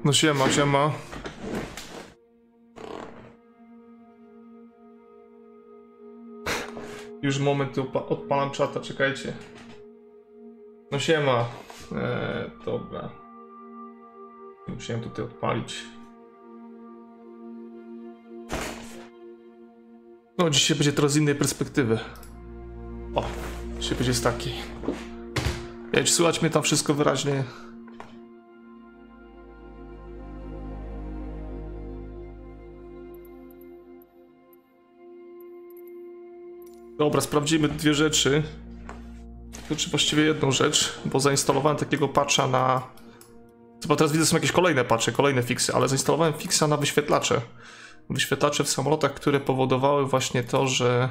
No siema, siema. Już moment, odpalam czata, czekajcie. No siema. Dobra. Musiałem tutaj odpalić. No dzisiaj będzie teraz z innej perspektywy. O, dzisiaj będzie z takiej. Ja, czy słychać mnie tam wszystko wyraźnie? Dobra, sprawdzimy dwie rzeczy. Znaczy właściwie jedną rzecz, bo zainstalowałem takiego patcha na... Chyba teraz widzę, są jakieś kolejne patche, kolejne fiksy, ale zainstalowałem fixa na wyświetlacze. Wyświetlacze w samolotach, które powodowały właśnie to, że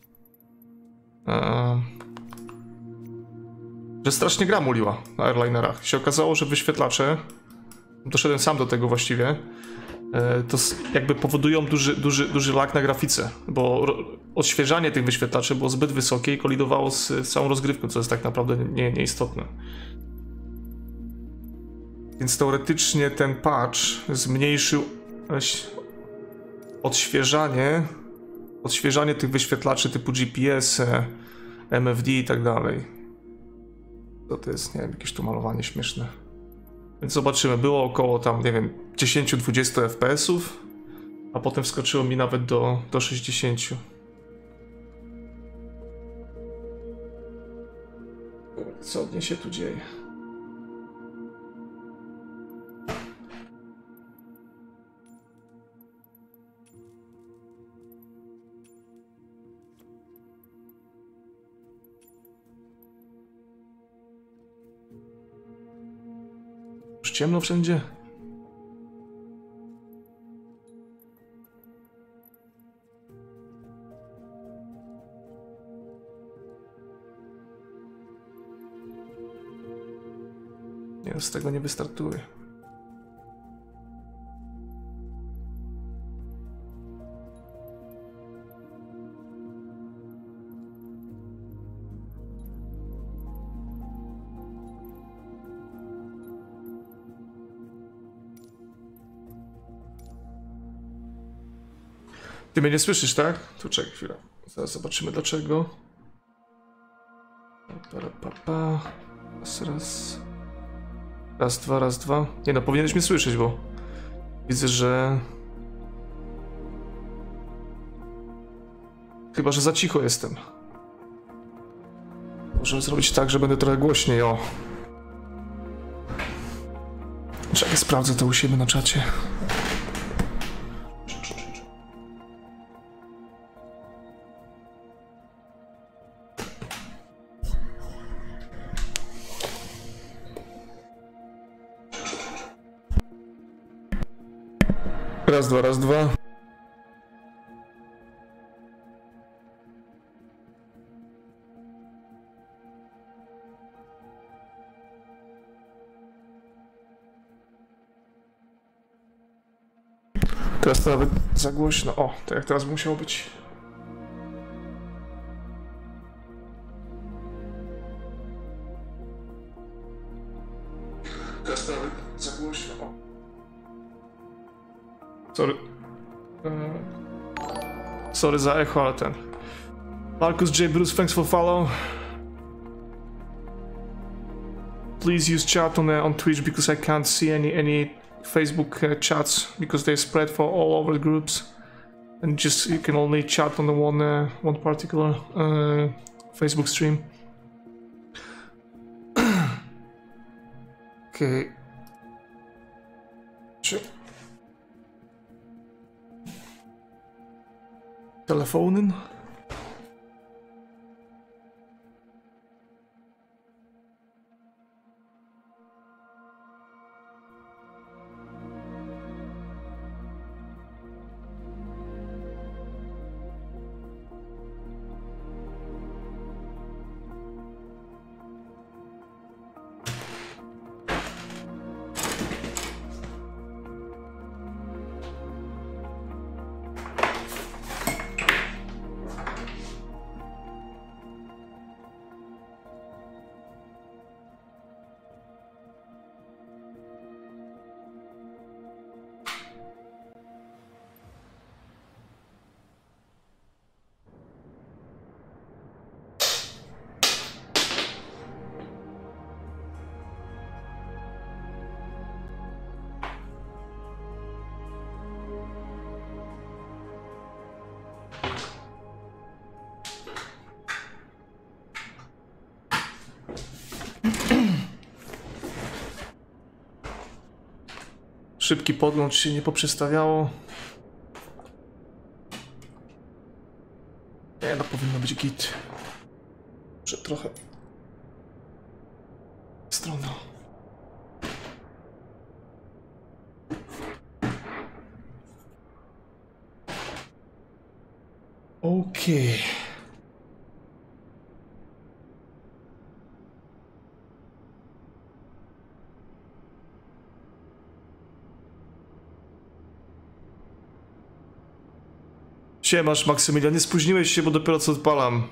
strasznie gra muliła na airlinerach. Się okazało, że wyświetlacze, doszedłem sam do tego właściwie, to jakby powodują duży lag na grafice, bo odświeżanie tych wyświetlaczy było zbyt wysokie i kolidowało z całą rozgrywką, co jest tak naprawdę nieistotne. Więc teoretycznie ten patch zmniejszył odświeżanie tych wyświetlaczy typu GPS, MFD i tak dalej. To jest, nie wiem, jakieś tu malowanie śmieszne. Więc zobaczymy, było około tam, nie wiem, 10-20 FPS-ów, a potem wskoczyło mi nawet do 60. Co mnie się tu dzieje? Już ciemno wszędzie? Nie, z tego nie wystartuje. Ty mnie nie słyszysz, tak? Tu czekaj chwilę. Zaraz zobaczymy dlaczego. Raz. Raz, dwa. Nie no, powinieneś mnie słyszeć, bo widzę, że... Chyba, że za cicho jestem. Możemy zrobić tak, że będę trochę głośniej, o. Czekaj, sprawdzę to u siebie na czacie. Raz, dwa. Teraz to nawet za głośno. O, tak jak teraz by musiało być. Teraz to nawet za głośno. O. Sorry. Sorry za echo, ale ten. Marcus J. Bruce, thanks for follow. Please use chat on Twitch because I can't see any Facebook chats because they spread for all over groups, and just you can only chat on the one particular Facebook stream. Okay. Telefonen. Szybki podgląd się nie poprzestawiało. Nie, no powinno być git. Że trochę... Strona. Okej. Siemasz, Maksymilian, nie spóźniłeś się, bo dopiero co odpalam.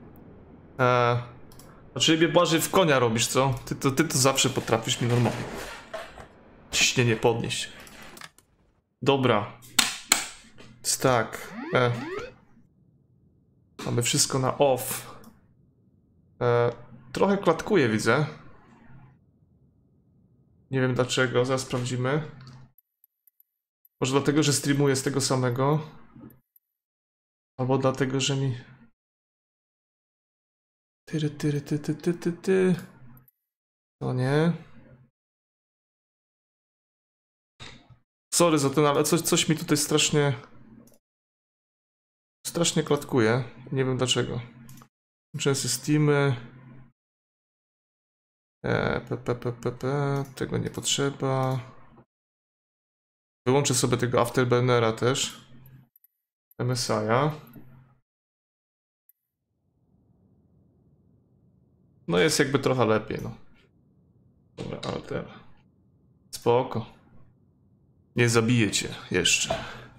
Znaczy mnie Błażej w konia robisz, co? Ty to zawsze potrafisz mi normalnie ciśnienie podnieść. Dobra. Jest tak. Mamy wszystko na off. Trochę klatkuje, widzę. Nie wiem dlaczego, zaraz sprawdzimy. Może dlatego, że streamuję z tego samego. Albo dlatego, że mi... Ty. No nie. Sorry za ten, ale coś mi tutaj strasznie klatkuje. Nie wiem dlaczego. Często Steamy. Tego nie potrzeba. Wyłączę sobie tego Afterburnera też. MSI-a. No jest jakby trochę lepiej, no. Dobra, ale teraz. Spoko. Nie zabiję cię jeszcze.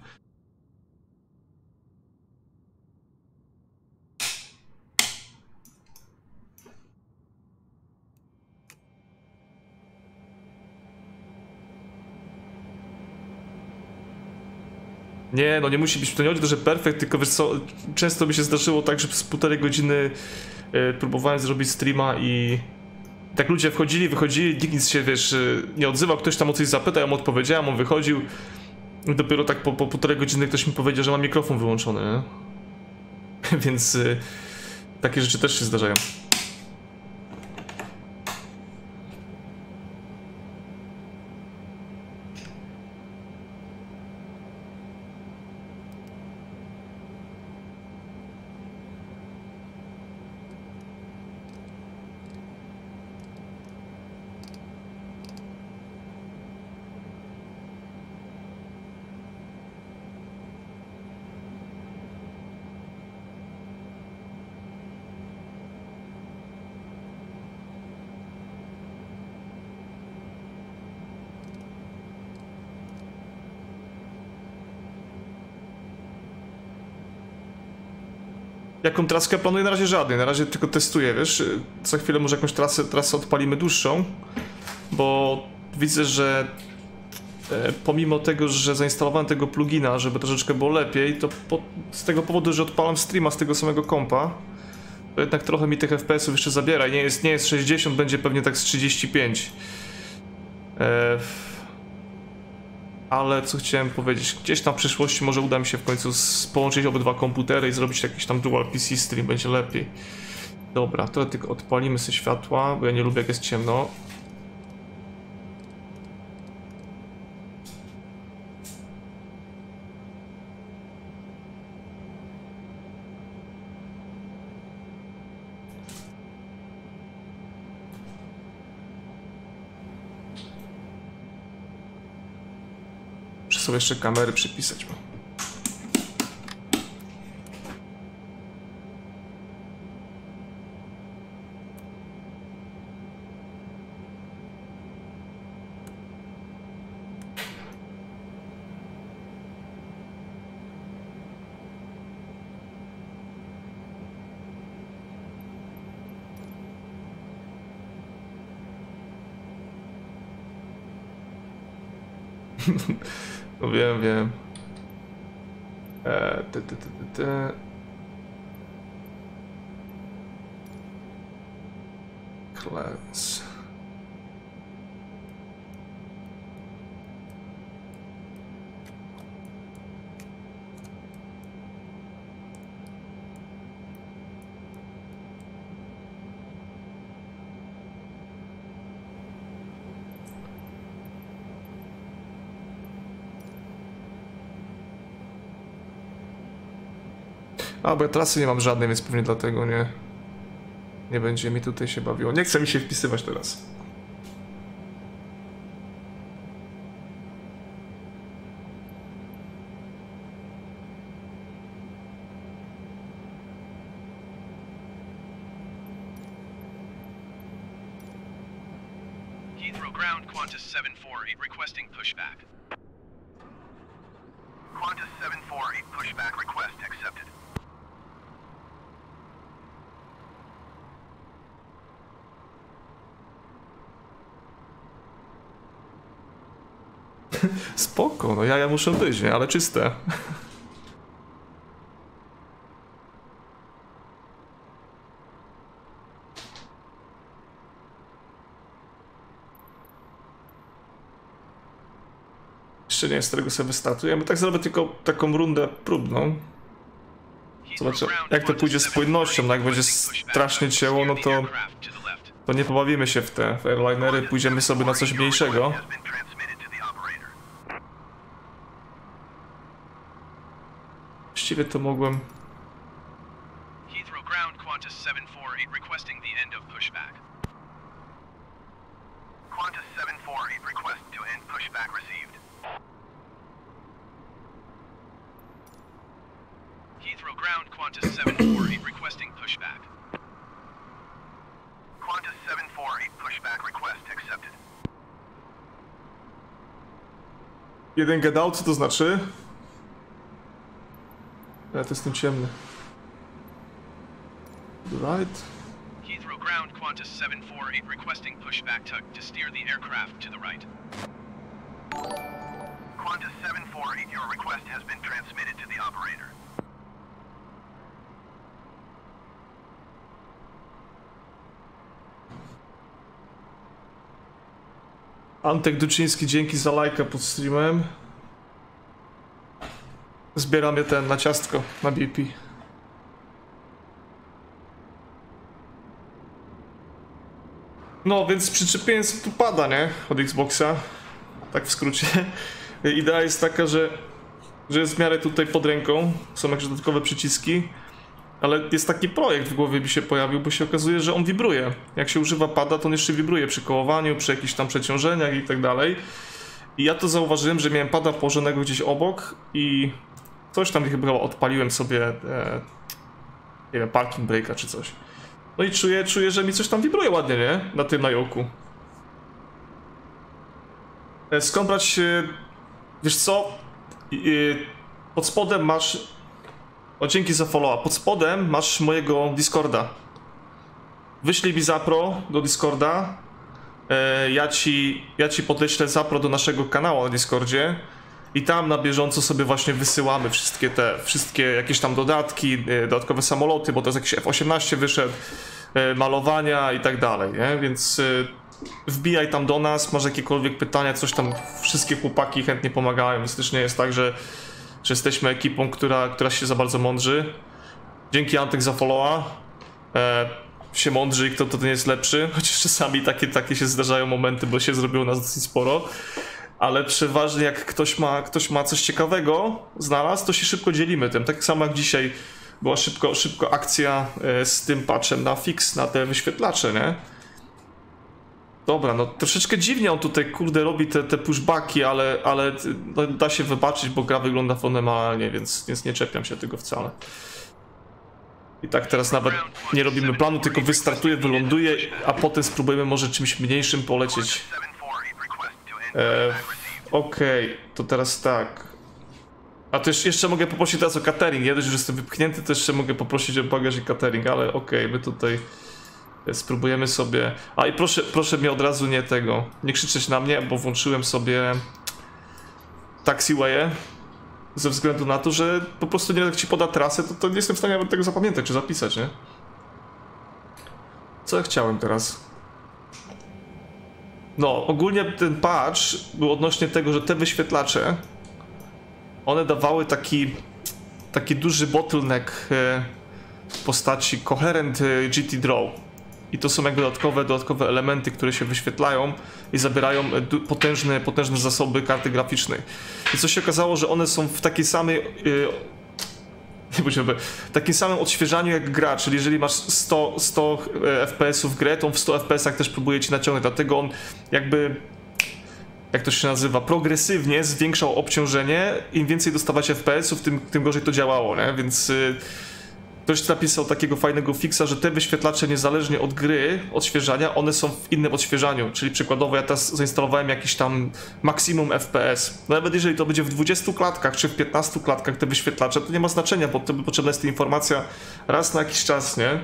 Nie, no nie musi być, to nie chodzi o to, że perfekt, tylko wiesz co, często mi się zdarzyło tak, że przez 1,5 godziny próbowałem zrobić streama i tak ludzie wchodzili, wychodzili, nikt nic się, wiesz, nie odzywał, ktoś tam o coś zapytał, ja mu odpowiedziałem, on wychodził i dopiero tak po 1,5 godziny ktoś mi powiedział, że ma mikrofon wyłączony, nie? Więc takie rzeczy też się zdarzają. Jaką traskę planuję? Na razie żadnej, na razie tylko testuję, wiesz, za chwilę może jakąś trasę odpalimy dłuższą, bo widzę, że pomimo tego, że zainstalowałem tego plugina, żeby troszeczkę było lepiej, to z tego powodu, że odpalam streama z tego samego kompa, to jednak trochę mi tych FPS-ów jeszcze zabiera i nie jest 60, będzie pewnie tak z 35. Ale co chciałem powiedzieć, gdzieś tam w przyszłości może uda mi się w końcu połączyć obydwa komputery i zrobić jakiś tam dual PC stream, będzie lepiej. Dobra, to tylko odpalimy sobie światła, bo ja nie lubię jak jest ciemno. Muszę sobie jeszcze kamery przypisać, bo... No wiem. Cleanse. A, bo ja trasy nie mam żadnej, więc pewnie dlatego nie będzie mi tutaj się bawiło. Nie chce mi się wpisywać teraz. Ground Qantas 748 requesting pushback. Qantas 748 pushback request accepted. Spoko, no ja muszę być, nie? Ale czyste. Jeszcze nie jest, z którego sobie wystartujemy. Tak zrobię tylko taką rundę próbną. Zobaczę, jak to pójdzie z płynnością. No jak będzie strasznie cięło, no to nie pobawimy się w airlinery, pójdziemy sobie na coś mniejszego. Właściwie to mogłem... Heathrow Ground Qantas 748 requesting pushback. Qantas 748 pushback request accepted. Jeden gadał, co to znaczy? Ja to jestem ciemny. Right. Heathrow Ground Qantas 748 requesting pushback to steer the aircraft to the right. Qantas 748, your request has been transmitted to the operator. Antek Duczyński, dzięki za lajka pod streamem. Zbieram je na ciastko, na BP. No, więc przyczepienie tu pada, nie? Od Xboxa. Tak w skrócie. Idea jest taka, że jest w miarę tutaj pod ręką. Są jakieś dodatkowe przyciski. Ale jest taki projekt w głowie mi się pojawił, bo się okazuje, że on wibruje. Jak się używa pada, to on jeszcze wibruje przy kołowaniu, przy jakichś tam przeciążeniach i tak dalej. I ja to zauważyłem, że miałem pada położonego gdzieś obok i coś tam chyba odpaliłem sobie, nie wiem, parking brake'a czy coś. No i czuję, że mi coś tam wibruje ładnie, nie? Na Yoku. Skąd brać, wiesz co? Pod spodem masz... O, dzięki za follow-up. Pod spodem masz mojego Discorda. Wyślij mi zapro do Discorda. Ja ci podeślę zapro do naszego kanału na Discordzie. I tam na bieżąco sobie właśnie wysyłamy wszystkie jakieś tam dodatki, dodatkowe samoloty, bo to jest jakiś F-18 wyszedł, malowania i tak dalej, nie? Więc wbijaj tam do nas, masz jakiekolwiek pytania, coś tam, wszystkie chłopaki chętnie pomagają, więc też nie jest tak, że jesteśmy ekipą, która się za bardzo mądrzy. Dzięki Antek za followa. Się mądrzy i kto to nie jest lepszy, chociaż czasami takie się zdarzają momenty, bo się zrobiło nas dosyć sporo. Ale przeważnie jak ktoś ma coś ciekawego znalazł, to się szybko dzielimy tym. Tak samo jak dzisiaj była szybko akcja z tym patchem na fix, na te wyświetlacze, nie? Dobra, no troszeczkę dziwnie on tutaj, kurde, robi te pushbacki, ale no, da się wybaczyć, bo gra wygląda fenomenalnie, więc nie czepiam się tego wcale. I tak teraz nawet nie robimy planu, tylko wystartuję, wyląduję, a potem spróbujemy może czymś mniejszym polecieć. Okej, to teraz tak. A to jeszcze mogę poprosić teraz o catering. Ja dość, że jestem wypchnięty, to jeszcze mogę poprosić o bagaż i catering, ale okej, my tutaj spróbujemy sobie... A i proszę mnie od razu nie krzyczeć na mnie, bo włączyłem sobie taxiwaye ze względu na to, że po prostu nie jak ci poda trasę, to nie jestem w stanie nawet tego zapamiętać czy zapisać, nie? Co ja chciałem teraz? No, ogólnie ten patch był odnośnie tego, że te wyświetlacze one dawały taki duży bottleneck w postaci coherent GT Draw. I to są jakby dodatkowe elementy, które się wyświetlają i zabierają potężne zasoby karty graficznej. I co się okazało, że one są w takiej samej w takim samym odświeżaniu jak gra, czyli jeżeli masz 100 FPS-ów w grę, to on w 100 FPS-ach też próbuje ci naciągnąć, dlatego on jakby, jak to się nazywa, progresywnie zwiększał obciążenie, im więcej dostawać FPS-ów, tym gorzej to działało, nie? Więc ktoś napisał takiego fajnego fixa, że te wyświetlacze niezależnie od gry, odświeżania, one są w innym odświeżaniu, czyli przykładowo ja teraz zainstalowałem jakiś tam maksimum FPS. Nawet jeżeli to będzie w 20 klatkach czy w 15 klatkach te wyświetlacze, to nie ma znaczenia, bo wtedy potrzebna jest ta informacja raz na jakiś czas, nie?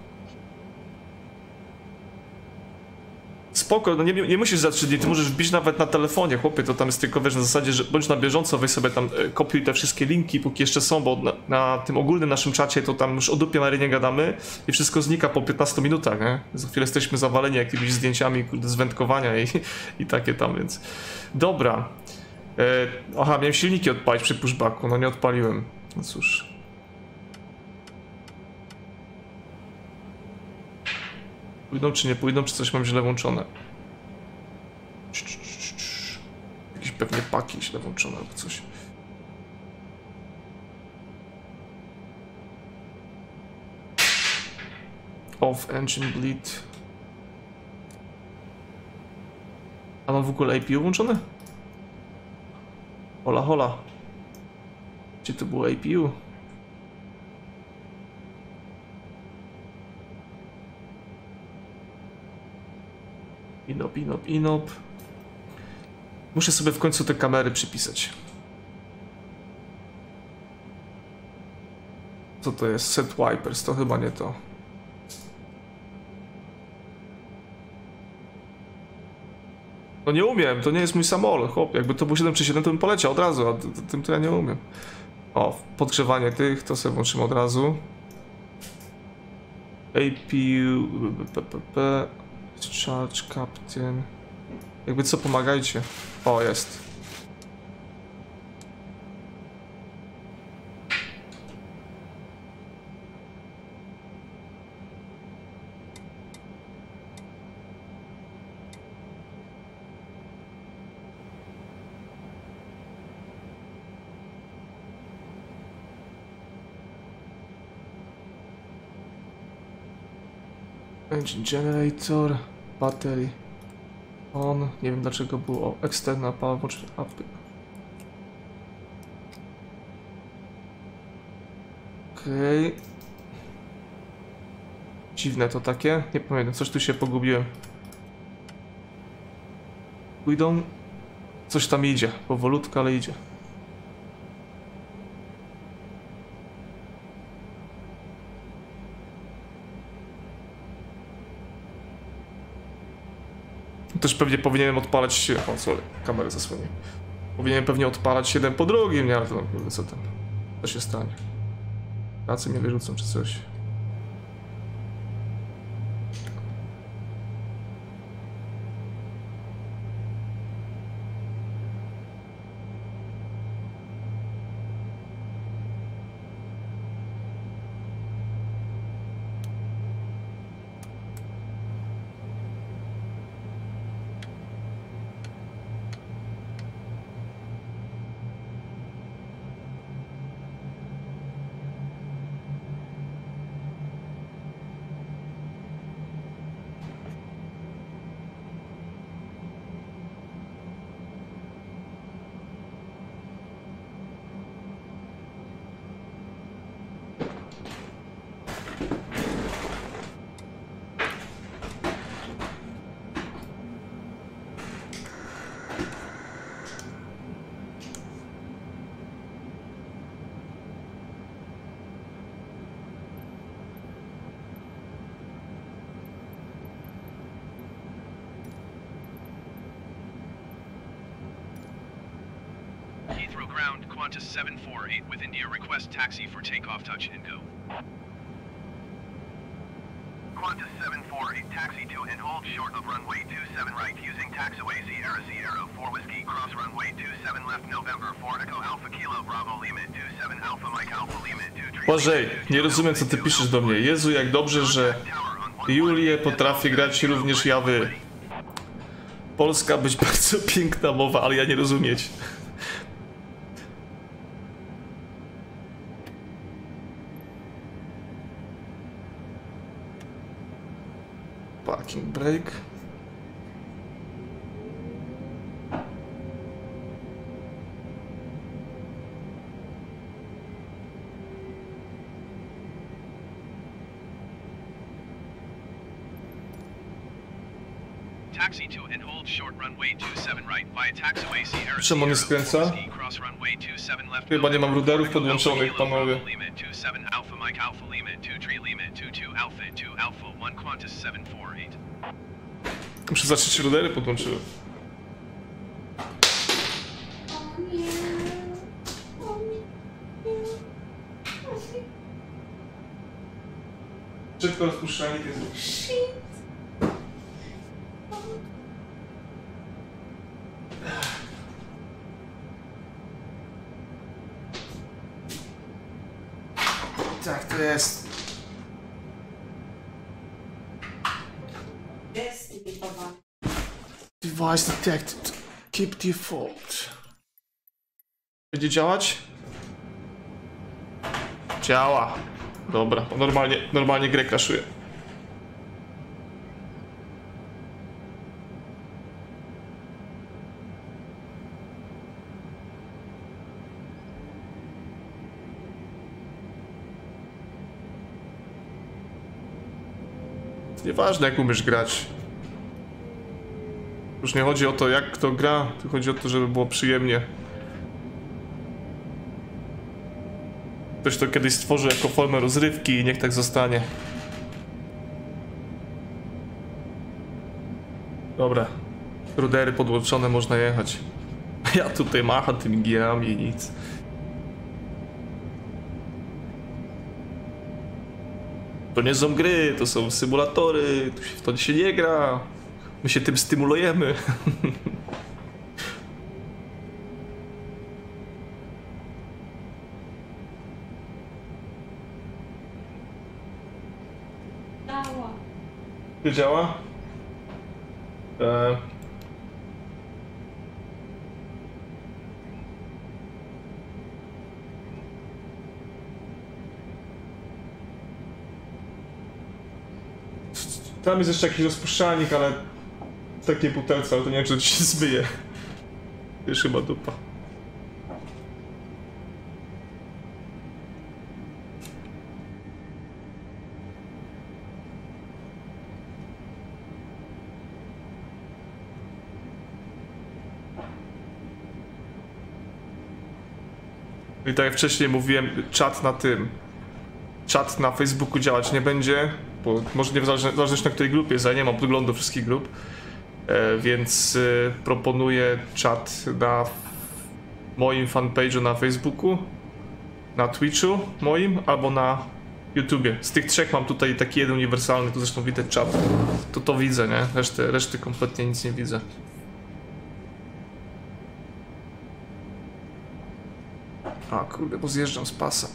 Spoko, no nie musisz za 3 dni, ty możesz wbić nawet na telefonie, chłopie, to tam jest tylko, wiesz, na zasadzie, że bądź na bieżąco, weź sobie tam, kopiuj te wszystkie linki, póki jeszcze są, bo na tym ogólnym naszym czacie to tam już o dupie Marynie gadamy i wszystko znika po 15 minutach, nie? Za chwilę jesteśmy zawaleni jakimiś zdjęciami, kurde, z wędkowania i takie tam, więc... Dobra. Aha, miałem silniki odpalić przy pushbacku, no nie odpaliłem, no cóż... Pójdą czy nie pójdą, czy coś mam źle włączone? Jakieś pewnie paki źle włączone albo coś. Off engine bleed. A mam w ogóle APU włączone? Hola hola. Gdzie to było APU? Inop. Muszę sobie w końcu te kamery przypisać. Co to jest? Set wipers, to chyba nie to. No nie umiem, to nie jest mój samolot, chłop. Jakby to był 737, to bym poleciał od razu, a tym to ja nie umiem. O, podgrzewanie tych, to sobie włączymy od razu. APU... Charge Captain. Jakby co, pomagajcie. O, jest. Engine generator, battery on, nie wiem dlaczego było external power, włącznie upy. Okej. Dziwne to takie, nie pamiętam, coś tu się pogubiłem. Pójdą, coś tam idzie, powolutku, ale idzie. Też pewnie powinienem odpalać... O, sorry, kamerę zasłonię. Powinienem pewnie odpalać jeden po drugim, nie? Ale to no, co tam? Co się stanie? Pracy mnie wyrzucą czy coś. Ground, Qantas 748 with India, request taxi for takeoff, touch, and go. Qantas 748, taxi to and hold short of runway 27 right using taxiway Sierra 4 Whiskey, cross runway 27 left November 4 Echo Alpha Kilo Bravo Limit 27 Alpha Mike Alpha Limit 2 Bożej, nie rozumiem co ty piszesz do mnie. Jezu, jak dobrze, że Julię potrafię grać również ja wy. Polska być bardzo piękna mowa, ale ja nie rozumieć. Parking brake. Taxi to and hold short runway 27 right via taxiway Sierra Czemu on nie skręca? cross runway 27 left. Chyba nie mam ruderów podłączonych, panowie. 27 Alpha Mike Alpha Lima 2 Tree Lima 22 Alpha 2 Alpha 1 Qantas 748. Muszę zacząć się rudery podłączyły. Szybko rozpuszczanie jest. Tak to jest. Device detected. Keep default. Będzie działać? Działa. Dobra, normalnie grę crashuje. Nieważne jak umiesz grać. Już nie chodzi o to jak kto gra, tylko chodzi o to, żeby było przyjemnie. Ktoś to kiedyś stworzył jako formę rozrywki i niech tak zostanie. Dobra. Rudery podłączone, można jechać. Ja tutaj macham tymi gierami i nic. To nie są gry, to są symulatory, w to się nie gra. My się tym stymulujemy. Działa. Nie działa? Tam jest jeszcze jakiś rozpuszczalnik, ale w takiej butelce, ale to nie wiem, czy to się zmyje. Już chyba dupa. I tak jak wcześniej mówiłem, czat na Facebooku działać nie będzie, bo może nie w zależności na której grupie jest, ja nie mam podglądu wszystkich grup, więc proponuję czat na moim fanpage'u na Facebooku, na Twitchu moim, albo na YouTubie. Z tych trzech mam tutaj taki jeden uniwersalny, tu zresztą widać czat. To widzę, nie? Reszty kompletnie nic nie widzę. A kurde, bo zjeżdżam z pasa.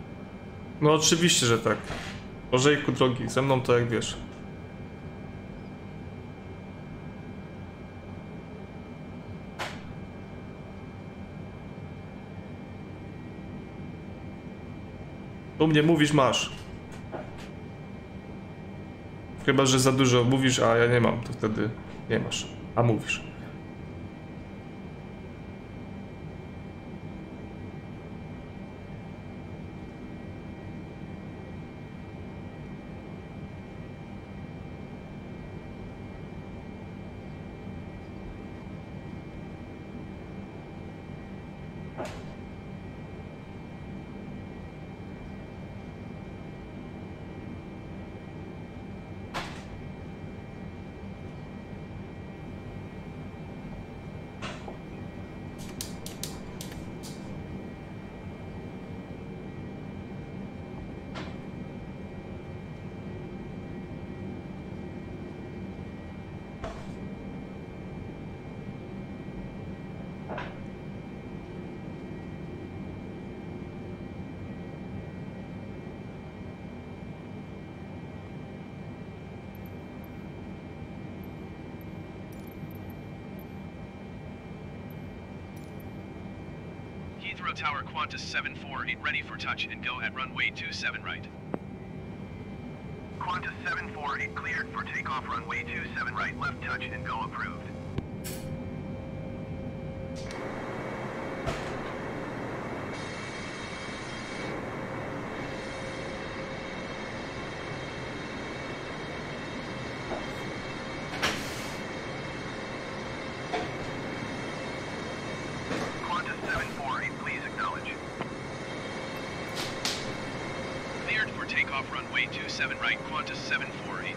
No oczywiście, że tak. Bożejku drogi, ze mną to jak wiesz. U mnie mówisz, masz. Chyba że za dużo mówisz, a ja nie mam, to wtedy nie masz. A mówisz. Heathrow Tower Qantas 748 ready for touch and go at runway 27 right. Qantas 748 cleared for takeoff runway 27 right, left touch and go approved. Takeoff runway 27 right, Qantas 748.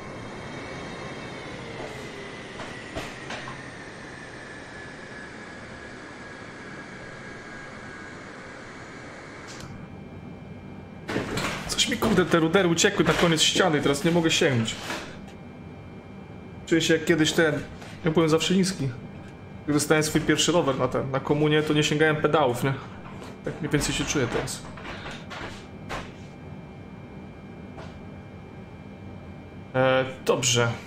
Coś mi kurde te rudery uciekły na koniec ściany, teraz nie mogę sięgnąć. Czuję się jak kiedyś ja byłem zawsze niski. Jak dostałem swój pierwszy rower na komunie, to nie sięgałem pedałów, nie? Tak mniej więcej się czuję teraz. Dobrze.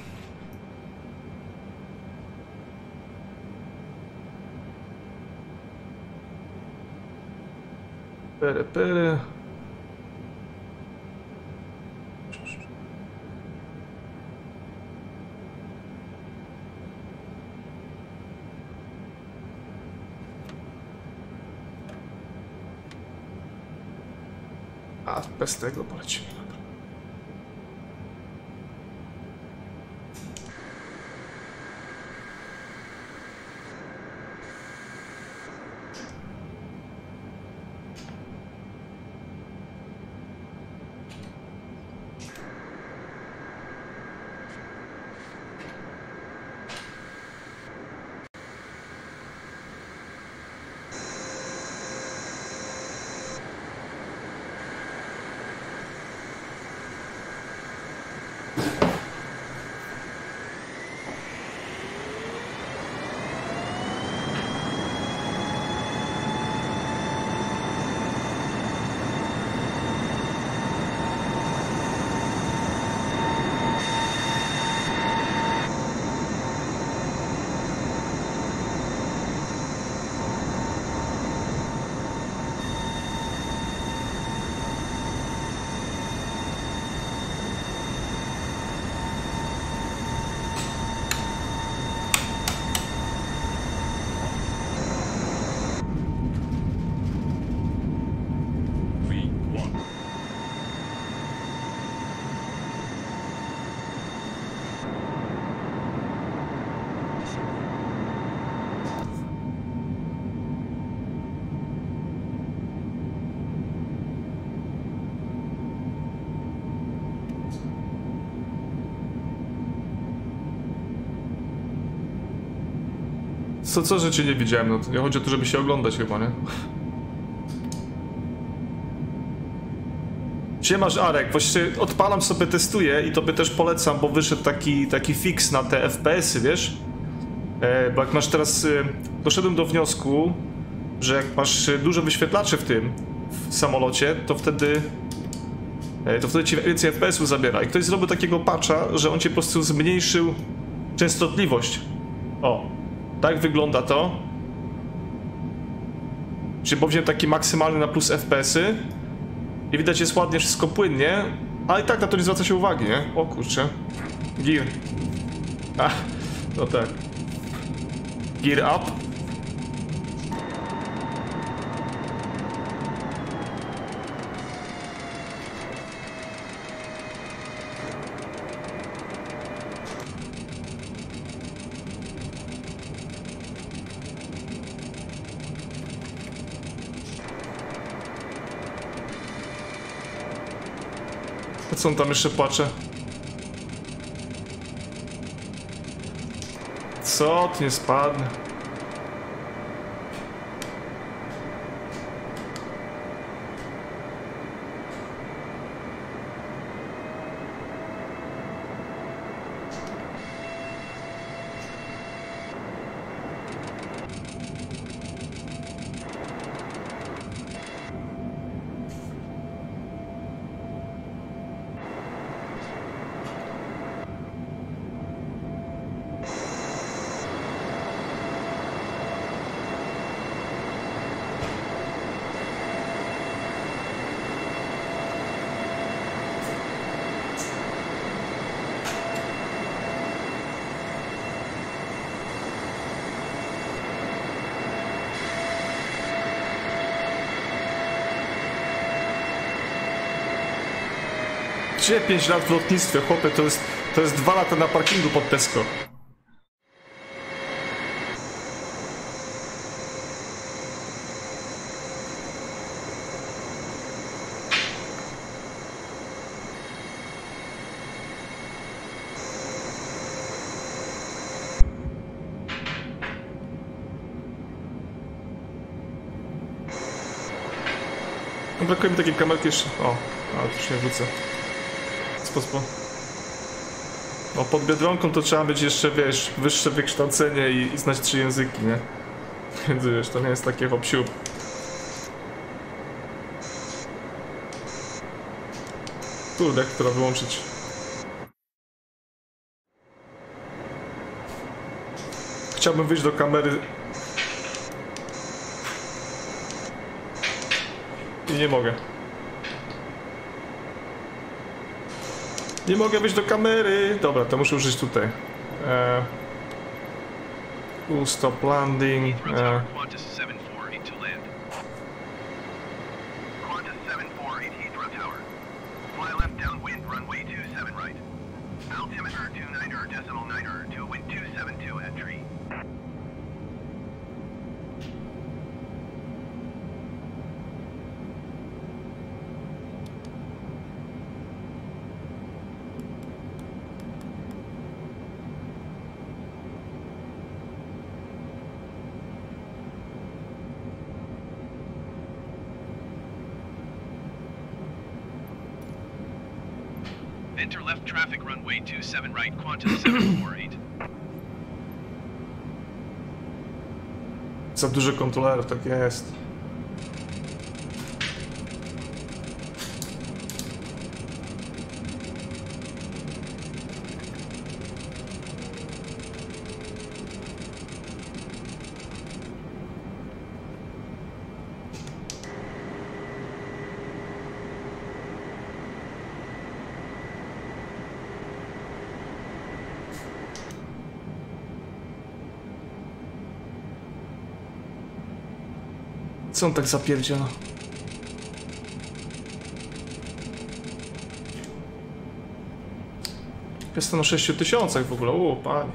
Pery. A, bez tego polecimy. Co, że cię nie widziałem? No to nie chodzi o to, żeby się oglądać chyba, nie? Siemasz Arek, właściwie odpalam sobie, testuję i tobie też polecam, bo wyszedł taki fix na te FPS-y, wiesz? Bo jak masz teraz... doszedłem do wniosku, że jak masz dużo wyświetlaczy w samolocie, to wtedy ci więcej FPS-ów zabiera. I ktoś zrobił takiego patcha, że on ci po prostu zmniejszył częstotliwość. O. Tak wygląda to. Czyli powiem taki maksymalny na plus FPS-y. I widać, jest ładnie, wszystko płynnie, ale i tak na to nie zwraca się uwagi, nie? O kurczę. Gear. A, no tak. Gear up. Co on tam jeszcze płacze? Co? Ty nie spadnę. Gdzie 5 lat w lotnictwie, chłopie, to jest 2 lata na parkingu pod Tesco. No, brakuje mi takiej kamerki jeszcze. O, ale już nie wrócę. No pod Biedronką to trzeba mieć jeszcze, wiesz, wyższe wykształcenie i znać 3 języki, nie? Więc wiesz, to nie jest takie hop-siup. Kurde, jak to wyłączyć? Chciałbym wyjść do kamery. I nie mogę. Nie mogę wyjść do kamery. Dobra, to muszę użyć tutaj. Full stop landing. Qantas 748 to land. Qantas 748 Heathrow Tower. Fly left downwind runway 27 right. Altimeter 29er decimal 9er to wind 272 at tree. Enter left traffic runway 27 right, Qantas 748. Za dużo kontrolerów, tak jest. Co on tak zapierdziela? Jestem na 6000 w ogóle, o panie.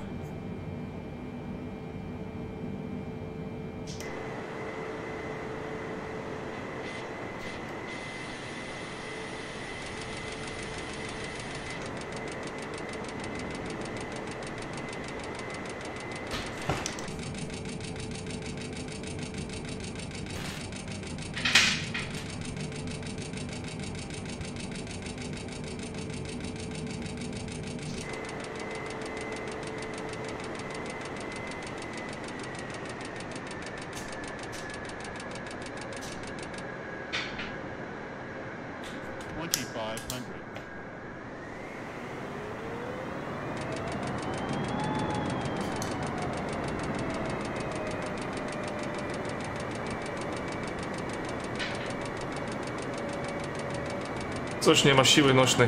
Coś nie ma siły nośnej.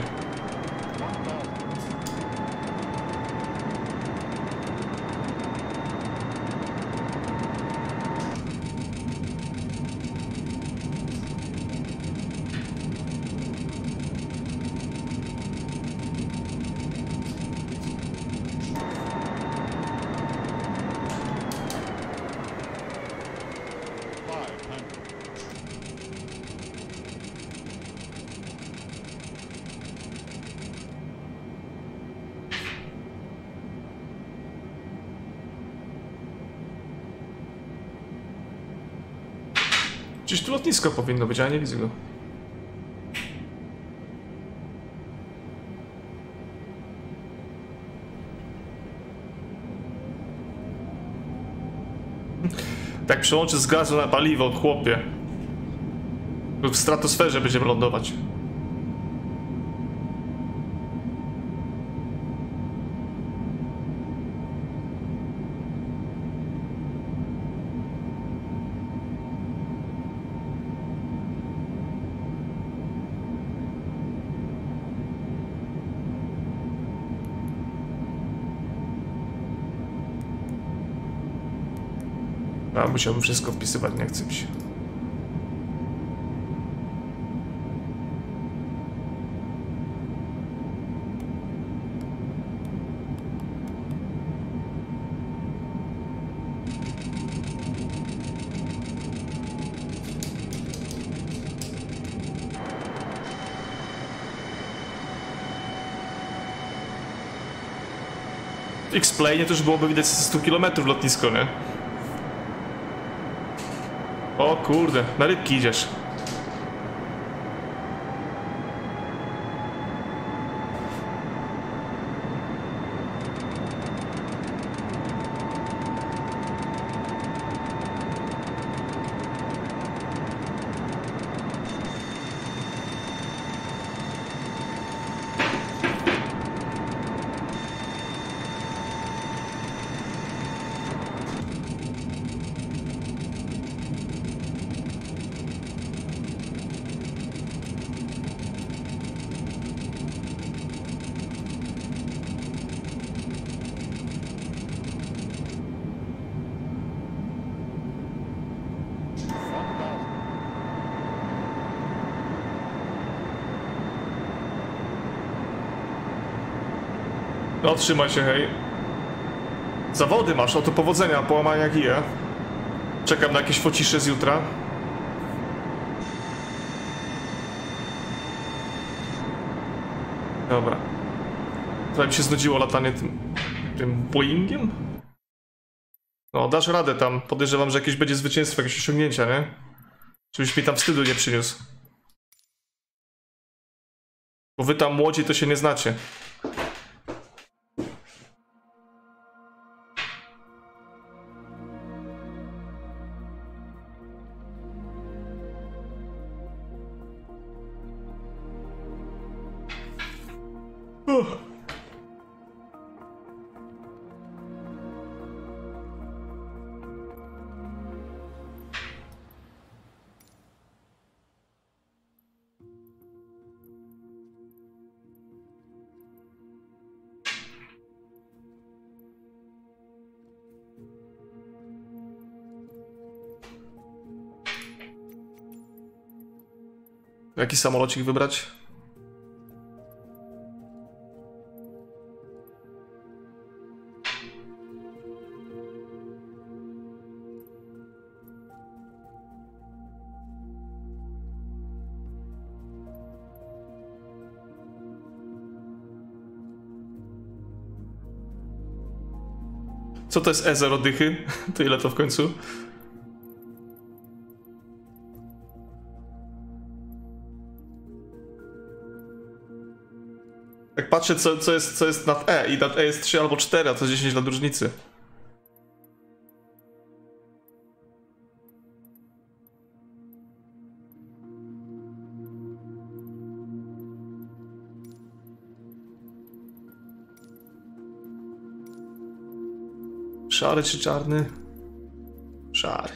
Gdzieś tu lotnisko powinno być, ale nie widzę go. Tak przełączy z gazu na paliwo, chłopie. Lub w stratosferze będziemy lądować. A, musiałbym wszystko wpisywać, nie chcę mi się. W X-Plane to już byłoby widać 100 km lotnisko, nie? O kurde, na rybki idziesz. No, trzymaj się, hej. Zawody masz, oto powodzenia, połamania gija. Czekam na jakieś focisze z jutra. Dobra. Trochę mi się znudziło latanie tym Boeingiem. No, dasz radę tam. Podejrzewam, że jakieś będzie zwycięstwo, jakieś osiągnięcia, nie? Żebyś mi tam wstydu nie przyniósł. Bo wy tam młodzi to się nie znacie. Jaki samolocik wybrać? Co to jest E0 dychy? To ile to w końcu? Jak patrzę, co jest nad E i nad E jest 3 albo 4, a to 10 lat różnicy. Szary czy czarny? Szary.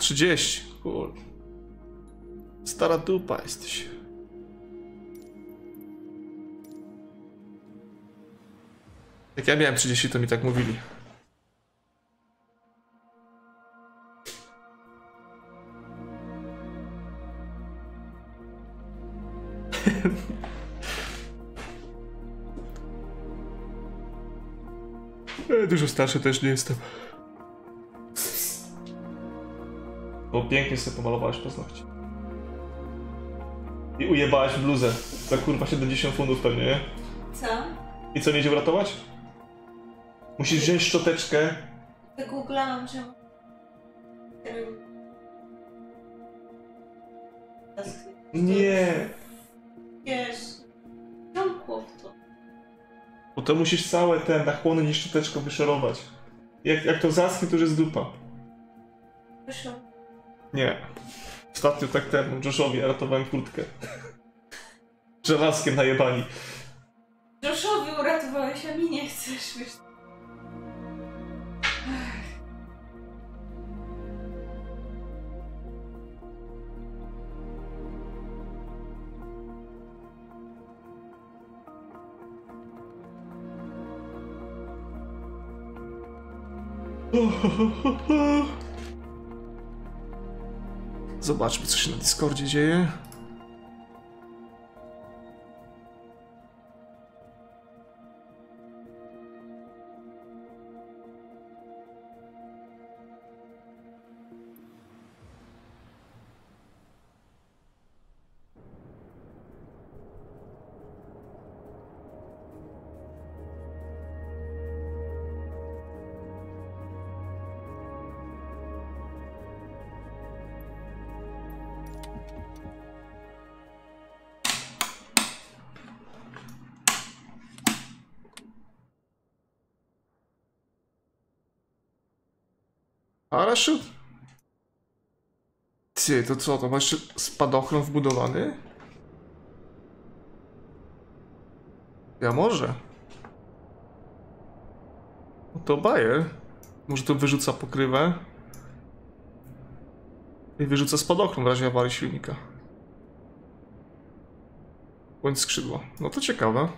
30. Kur... Stara dupa jesteś. Jak ja miałem 30, to mi tak mówili. Dużo starszy też nie jestem. Bo pięknie sobie pomalowałeś paznokcie. I ujebałaś bluzę za kurwa 70 funtów pewnie, nie? Co? I co, nie idzie uratować? Musisz wziąć szczoteczkę. Wygooglałam, że... Nie. Wiesz... Zamkło w to. Bo to musisz całe te nachłony niż szczoteczką wyszorować. Jak to zaschnie, to już jest dupa. Wyszło. Nie. Ostatnio tak temu Joshowi ratowałem kurtkę. Żelazkiem najebani. Joshowi uratowałeś, a mi nie chcesz, wiesz. Zobaczmy, co się na Discordzie dzieje. Paraszut? Ty, to co, to masz spadochron wbudowany? Ja może. No to bajer. Może to wyrzuca pokrywę. I wyrzuca spadochron w razie awarii silnika. Bądź skrzydła. No to ciekawe.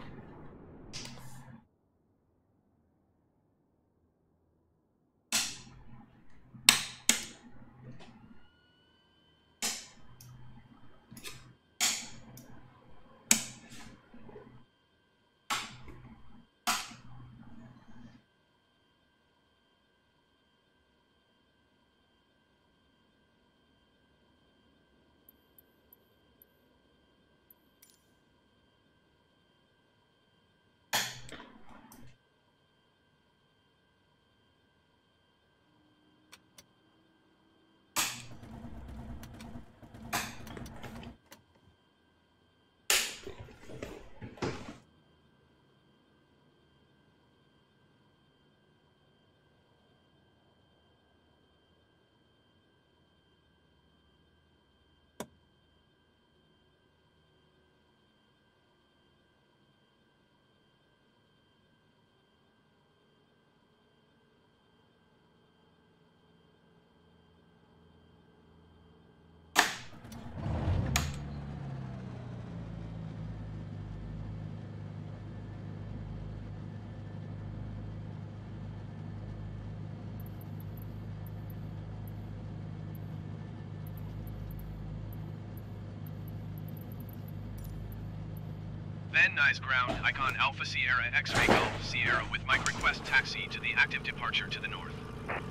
Van Nuys ground, Icon Alpha Sierra X-Ray Golf Sierra with Mike request taxi to the active departure to the north.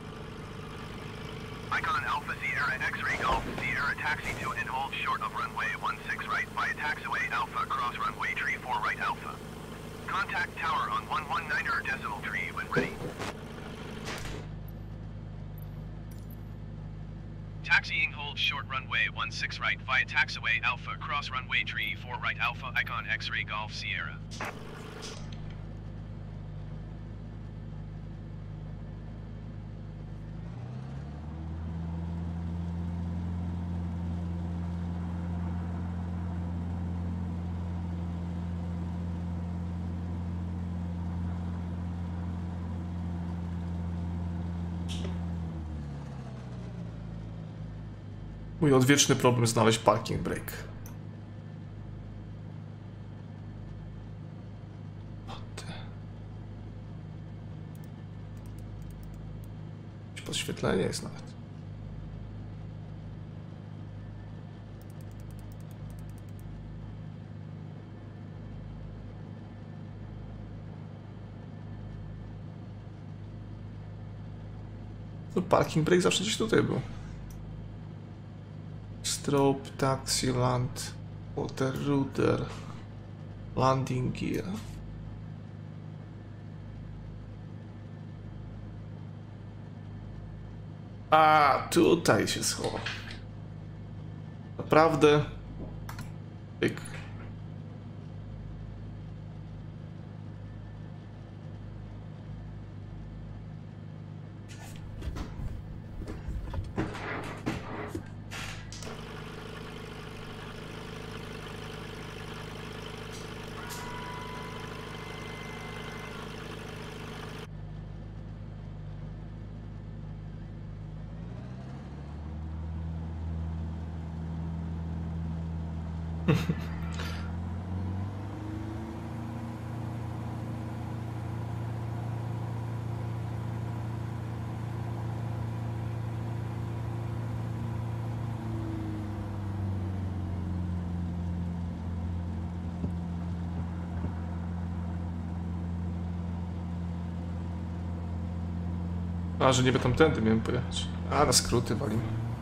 Icon Alpha Sierra X-Ray Golf Sierra taxi to and hold short of runway 16 right via taxiway Alpha cross runway tree 4 right Alpha. Contact tower on 119er decimal tree when ready. Taxiing hold short runway 16 right via taxiway Alpha cross runway tree 4 right Alpha Icon X-Ray Golf Sierra. Mój odwieczny problem znaleźć parking brake. Podświetlenie jest nawet. No, parking brake zawsze gdzieś tutaj był. Strobe, taxi, land, water router, landing gear. A, tutaj się schował. Naprawdę. Pyk. A, że niby tamtędy miałem pojechać. A, na skróty walimy.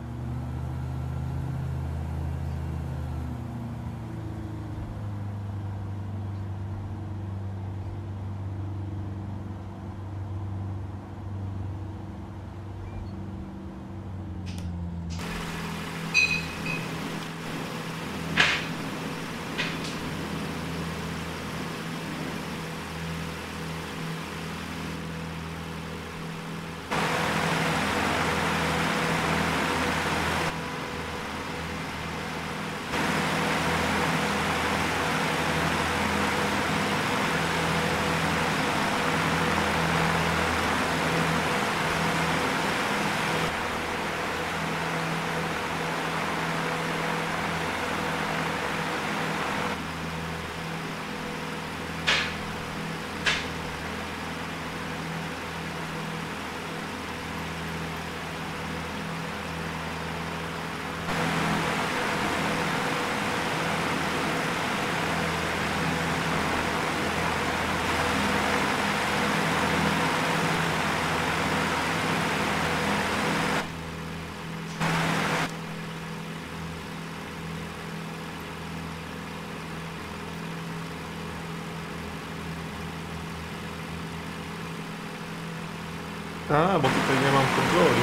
A, bo tutaj nie mam kontroli.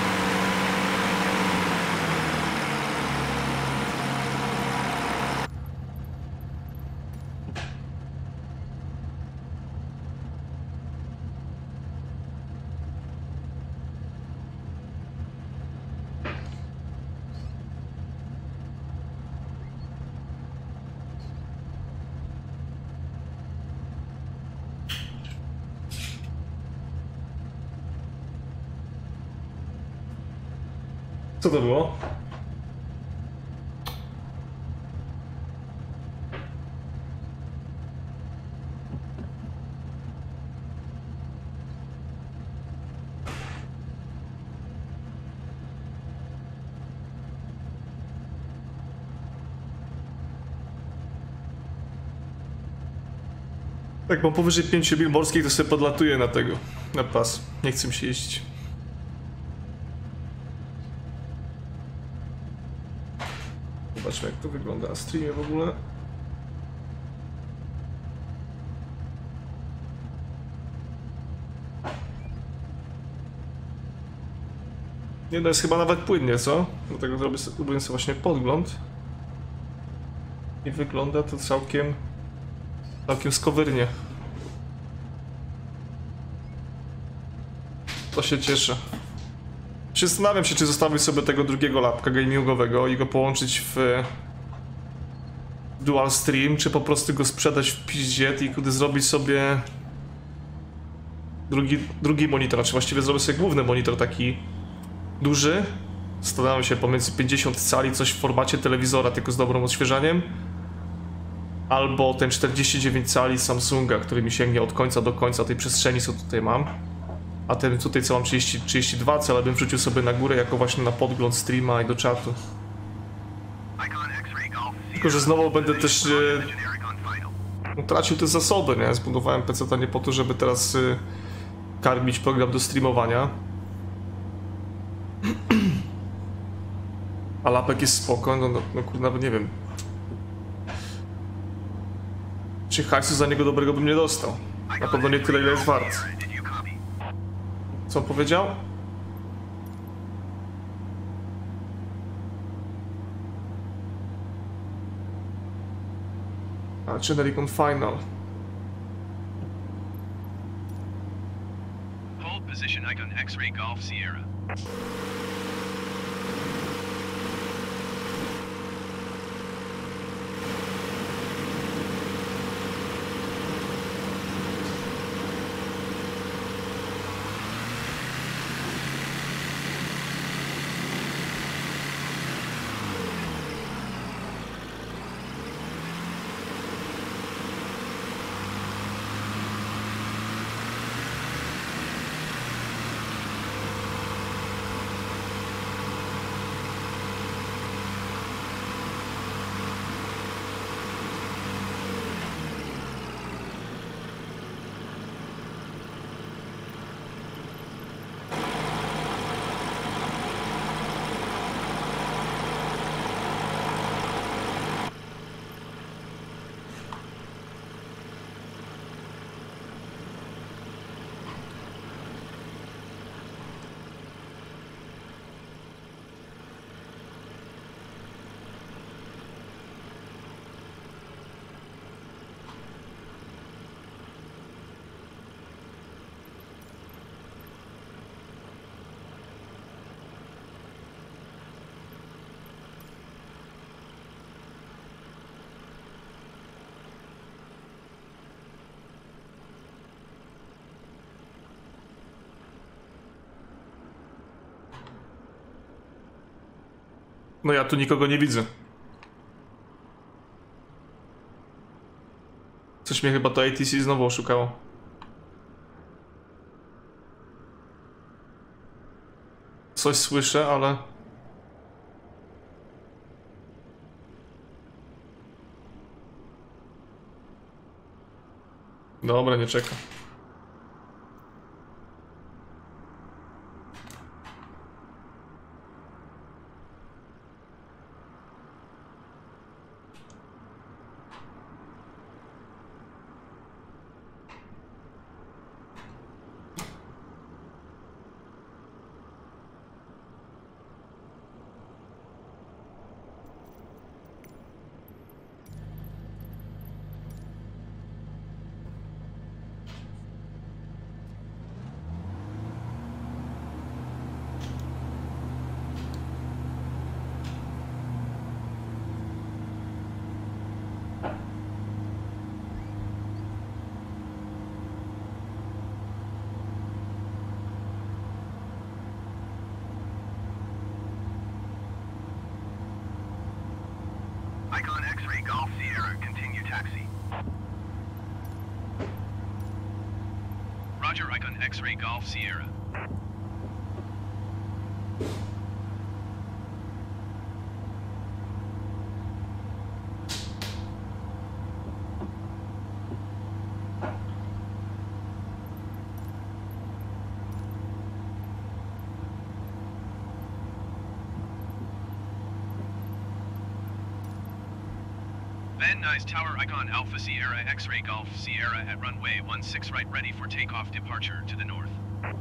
Co to było? Tak, mam powyżej 5 mil morskich, to sobie podlatuję na tego, na pas. Nie chcę mi się jeździć. Zobaczmy, jak to wygląda na streamie w ogóle. Nie, no jest chyba nawet płynnie, co? Dlatego zrobię sobie właśnie podgląd. I wygląda to całkiem skowyrnie. To się cieszę. Zastanawiam się, czy zostawić sobie tego drugiego lapka gamingowego i go połączyć w dual stream, czy po prostu go sprzedać w piździet i kiedy zrobić sobie drugi monitor, czy właściwie zrobię sobie główny monitor taki duży Zastanawiam się pomiędzy 50 cali, coś w formacie telewizora, tylko z dobrym odświeżaniem, albo ten 49 cali Samsunga, który mi sięgnie od końca do końca tej przestrzeni, co tutaj mam. A ten tutaj, co mam 32 cale, bym wrzucił sobie na górę jako właśnie na podgląd streama i do czatu. Tylko, że znowu będę też tracił te zasoby, nie? Zbudowałem PC nie po to, żeby teraz karmić program do streamowania. A lapek jest spoko, no kurwa, nawet nie wiem. Czy hajsu za niego dobrego bym nie dostał? Na pewno nie tyle, ile jest wart. Co on powiedział? A, Honeycomb Final. Hold position icon X-ray Golf Sierra. No ja tu nikogo nie widzę. Coś mnie chyba to ATC znowu oszukało. Coś słyszę, ale... Dobra, nie czekam. Icon X-ray Golf Sierra, continue taxi. Roger, icon X-ray Golf Sierra. Van Nuys Tower icon Alpha Sierra X-ray Golf Sierra at runway 16 right ready for takeoff departure to the north.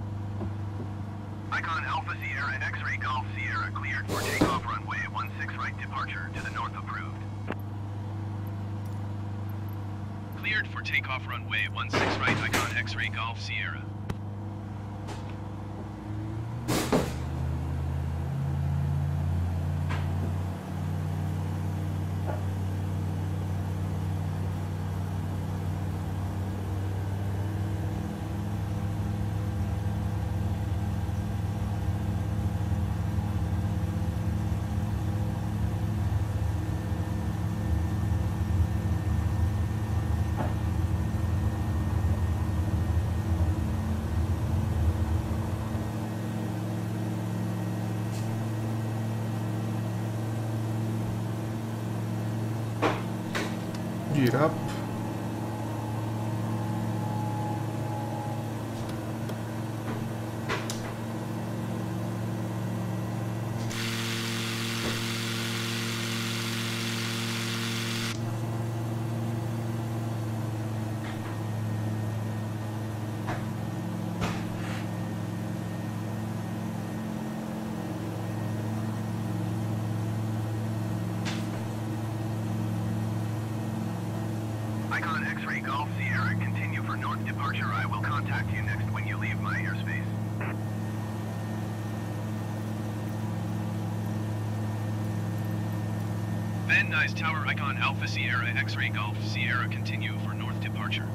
Icon Alpha Sierra X-ray Golf Sierra cleared for takeoff runway 16 right departure to the north approved. Cleared for takeoff runway 16 right icon X-ray Golf Sierra. Gear up. Icon X-ray Golf Sierra, continue for north departure. I will contact you next when you leave my airspace. Van Nuys Tower Icon Alpha Sierra X-ray Golf Sierra, continue for north departure.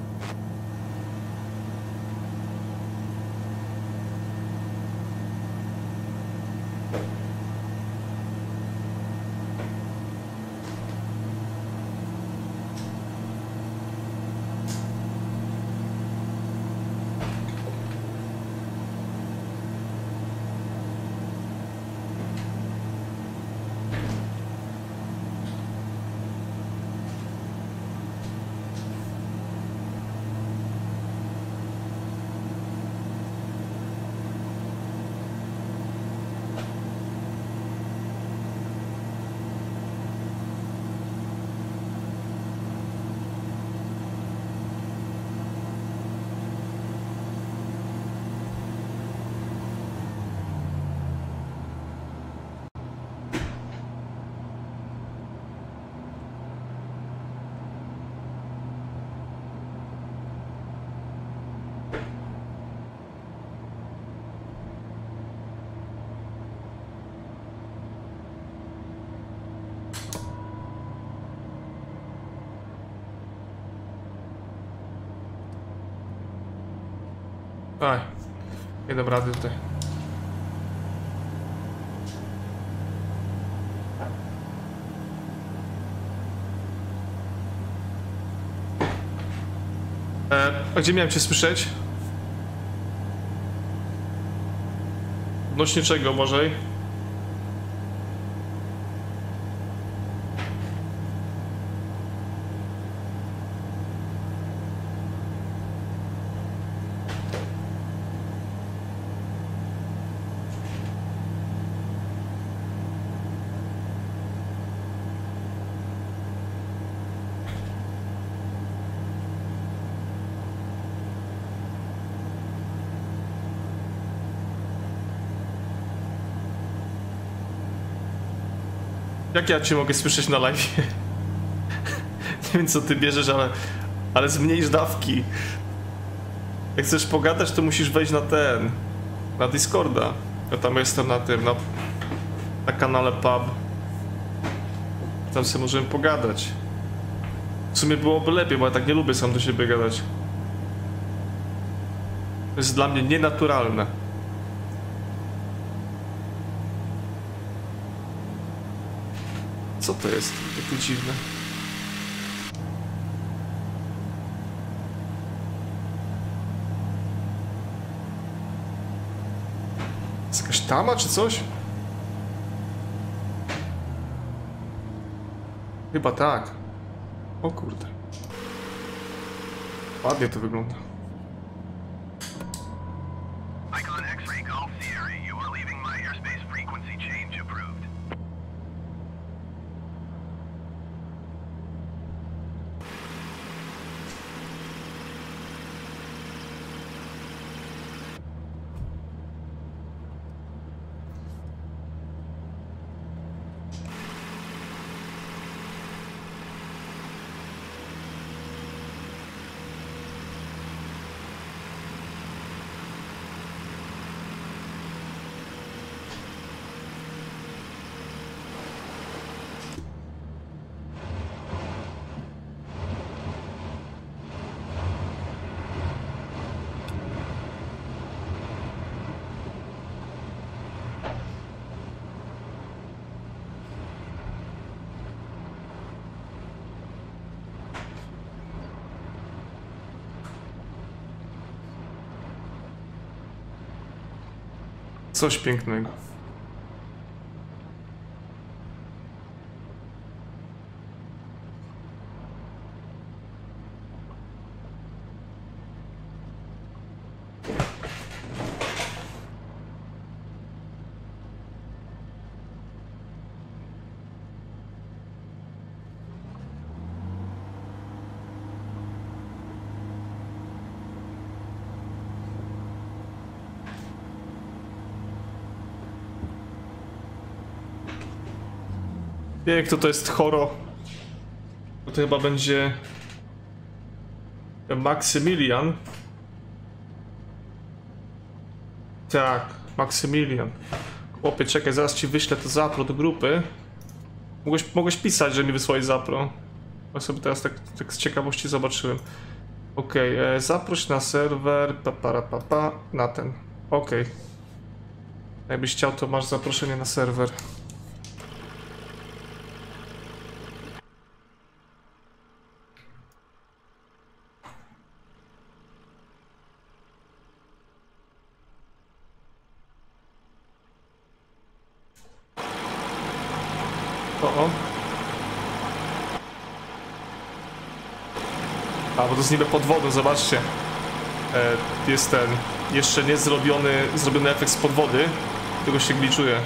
Aj, nie dam rady tutaj. A gdzie miałem cię słyszeć? Odnośnie czego może? Jak ja cię mogę słyszeć na live? Nie wiem co ty bierzesz, ale zmniejsz dawki. Jak chcesz pogadać, to musisz wejść na Discorda. Ja tam jestem na kanale pub. Tam sobie możemy pogadać. W sumie byłoby lepiej, bo ja tak nie lubię sam do siebie gadać. To jest dla mnie nienaturalne. Co to jest? Takie dziwne. Jest jakaś tama czy coś? Chyba tak. O kurde. Ładnie to wygląda. Icon X-ray Golf Sierra, you are leaving my airspace. Frequency change approved. Coś pięknego. Nie wiem, kto to jest Choro. To chyba będzie... Maksymilian. Tak, Maksymilian. Chłopie, czekaj, zaraz ci wyślę to zapro do grupy. Mogłeś pisać, że mi wysłałeś zapro. Ja sobie teraz tak z ciekawości zobaczyłem. Okej, zaproś na serwer, na ten. Okej. Jakbyś chciał, to masz zaproszenie na serwer. O. A, bo to jest niby pod wodą, zobaczcie. Jest ten jeszcze nie zrobiony efekt z pod wody. Tego się gliczuje.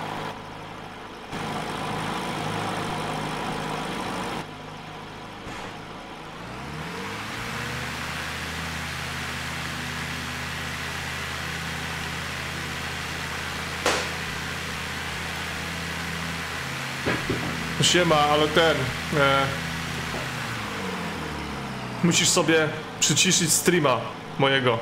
Siema, ale musisz sobie przyciszyć streama mojego.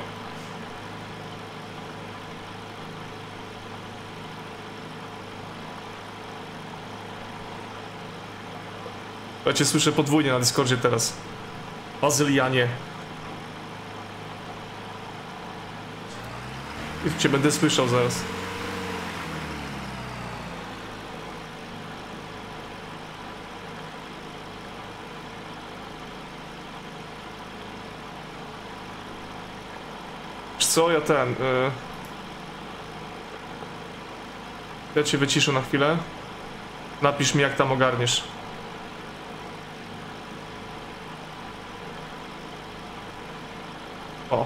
Ja cię słyszę podwójnie na Discordzie teraz. Bazylianie. I cię będę słyszał zaraz. Co ja ja cię wyciszę na chwilę. Napisz mi, jak tam ogarniesz. O.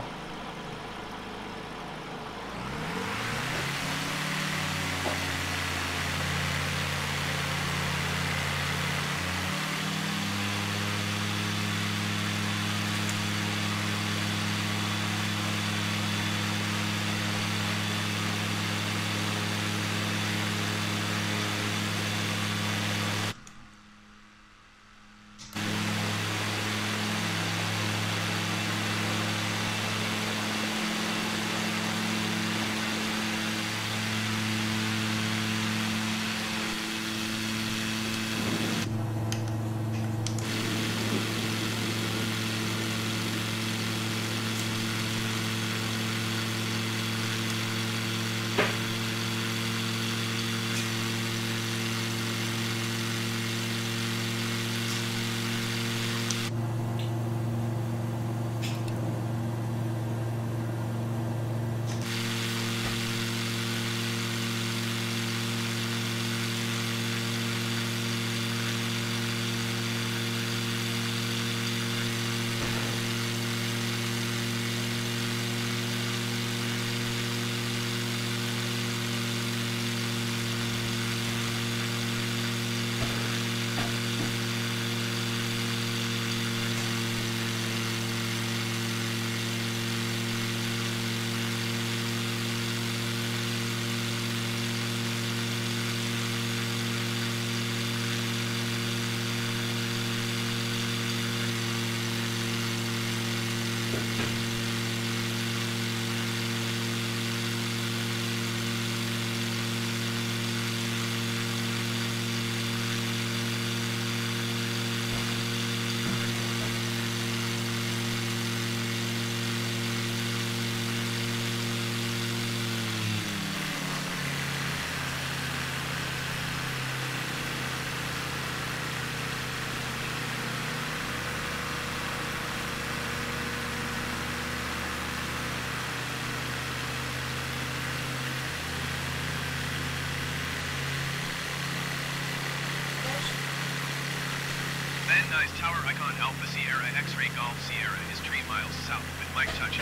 Nice Tower Icon Alpha Sierra X-Ray Golf Sierra is 3 miles south with Mike touching.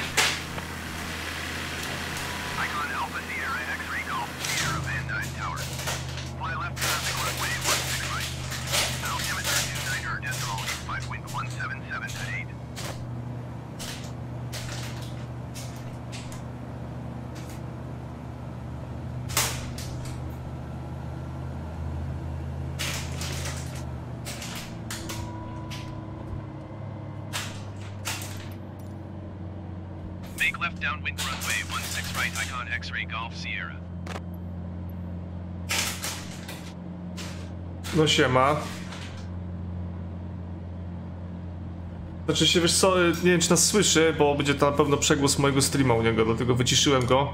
Icon Alpha Sierra X-Ray Golf Sierra Van Nuys Tower. Fly left traffic runway 16 right. Altimeter 29 decimal 85 wind 177 to 8. Take left downwind runway 16 right icon X-ray Golf Sierra. No siema. Znaczy się, wiesz co, nie wiem czy nas słyszy, bo będzie to na pewno przegłos mojego streama u niego, dlatego wyciszyłem go.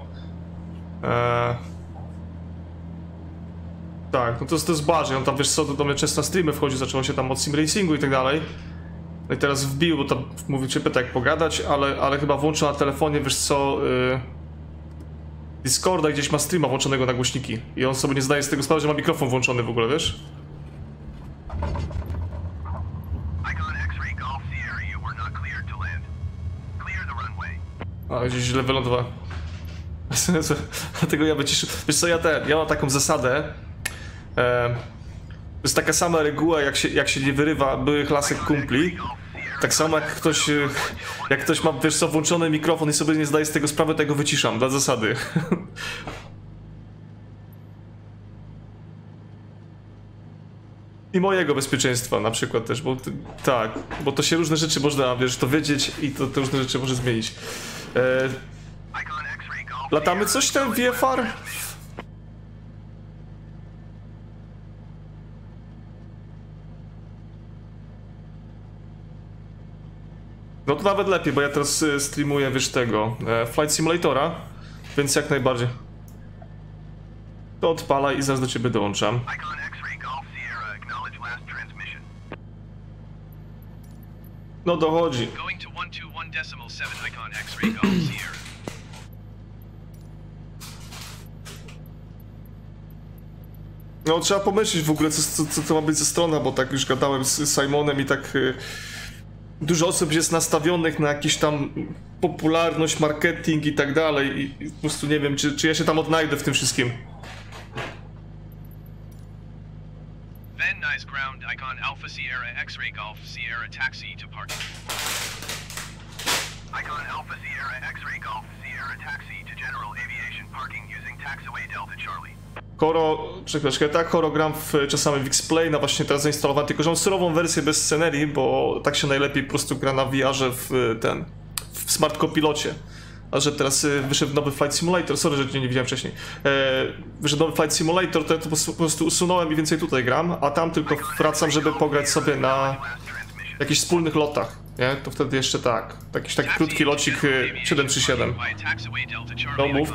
Tak, no to jest bardziej, on tam, wiesz co, do mnie często na streamy wchodzi, zaczęło się tam od sim racingu i tak dalej. No i teraz wbił, bo tam mówił, cię pyta jak pogadać, ale chyba włączył na telefonie, wiesz co, Discorda i gdzieś ma streama włączonego na głośniki. I on sobie nie zdaje z tego sprawy, że ma mikrofon włączony w ogóle, wiesz? A, gdzieś źle wylądowałem. Dlatego ja wyciszyłem. Wiesz co, ja mam taką zasadę. To jest taka sama reguła, jak się nie wyrywa byłych lasek kumpli. Tak samo jak ktoś ma, wiesz co, włączony mikrofon i sobie nie zdaje z tego sprawy, to ja go wyciszam, dla zasady. I mojego bezpieczeństwa na przykład też, bo tak, bo to się różne rzeczy można, wiesz, to wiedzieć i to różne rzeczy może zmienić. Latamy coś ten VFR? No to nawet lepiej, bo ja teraz streamuję, wiesz, tego Flight Simulatora, więc jak najbardziej. To odpalaj i zaraz do ciebie dołączam. No dochodzi. No trzeba pomyśleć w ogóle co to ma być za strona, bo tak już gadałem z Simonem i tak dużo osób jest nastawionych na jakiś tam popularność, marketing i tak dalej i po prostu nie wiem czy ja się tam odnajdę w tym wszystkim. Nice ground icon Alpha Sierra X-ray Golf Sierra taxi to parking. Icon Alpha Sierra X-ray Golf Sierra taxi to general aviation parking using taxiway Delta Charlie. Czekaj, tak horogram czasami w X-Play, na właśnie teraz zainstalowałem, tylko że mam surową wersję bez scenerii, bo tak się najlepiej po prostu gra na VR-ze w Smart Copilocie. A że teraz wyszedł nowy Flight Simulator, sorry, że nie widziałem wcześniej. Wyszedł nowy Flight Simulator, to ja to po prostu usunąłem i więcej tutaj gram, a tam tylko wracam, żeby pograć sobie na jakichś wspólnych lotach, nie? To wtedy jeszcze tak, jakiś taki krótki locik 737. No mów.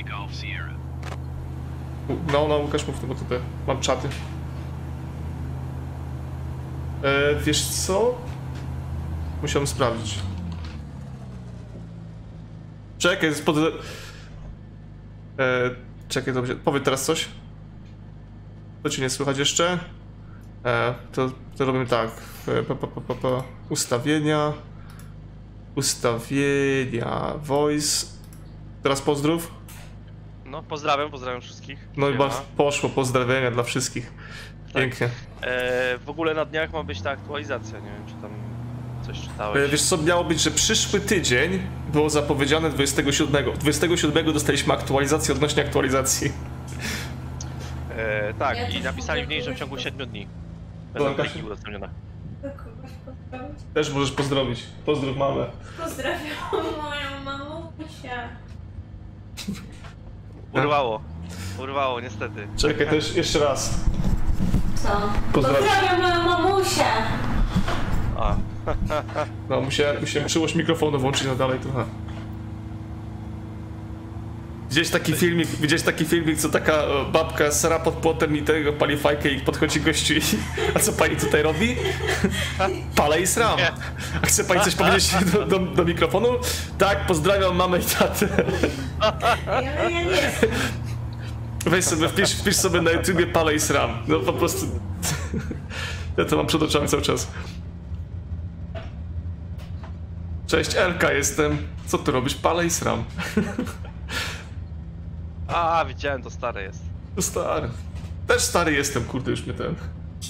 No Łukasz, mów, bo tutaj mam czaty. Wiesz co? Musiałem sprawdzić. Czekaj, czekaj, dobrze. Powiedz teraz coś. To ci nie słychać jeszcze. To robimy tak. Ustawienia. Voice. Teraz pozdrów. No, pozdrawiam wszystkich. No i poszło, pozdrowienia dla wszystkich. Pięknie. Tak. W ogóle na dniach ma być ta aktualizacja, nie wiem czy tam coś czytałeś. Wiesz co, miało być, że przyszły tydzień było zapowiedziane 27. 27 dostaliśmy aktualizację odnośnie aktualizacji. Tak, Ja i też napisali w mogę niej, że w ciągu 7 dni będą pliki udostępnione. Kogoś pozdrowić. Też możesz pozdrowić. Pozdrów mamę. Pozdrawiam moją mamusię. Urwało niestety. Czekaj, też jeszcze raz. Co? Pozdrawiam. Pozdrawiam moją mamusię. A. No, musiałem przyłożyć mikrofonu, włączyć no dalej trochę. Widziałeś taki filmik, co taka babka sra pod płotem i tego pali fajkę i podchodzi gościu i... A co pani tutaj robi? Palę i sram. A chce pani coś powiedzieć do mikrofonu? Tak, pozdrawiam mamę i tatę. Ja nie. Weź sobie, wpisz sobie na YouTubie palę i sram. No po prostu... Ja to mam przed oczami cały czas. Cześć, Elka jestem. Co ty robisz? Palę i sram. A, widziałem, to stare jest. To stary. Też stary jestem, kurde, już mnie ten...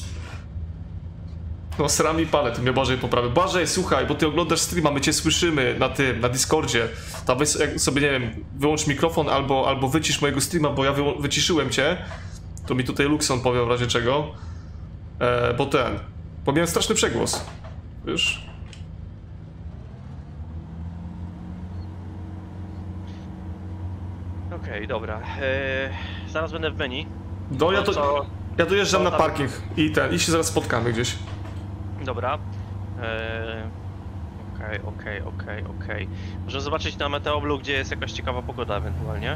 No sram i palę, ty mnie Błażej poprawy. Błażej, słuchaj, bo ty oglądasz streama, my cię słyszymy na Discordzie. Tam weź sobie, nie wiem, wyłącz mikrofon albo wycisz mojego streama, bo ja wyciszyłem cię. To mi tutaj Luxon powie w razie czego. Bo miałem straszny przegłos. Wiesz? Okej, dobra. Zaraz będę w menu. No ja dojeżdżam to na tam- parking i się zaraz spotkamy gdzieś. Dobra. Okej. Możemy zobaczyć na Meteoblu, gdzie jest jakaś ciekawa pogoda ewentualnie.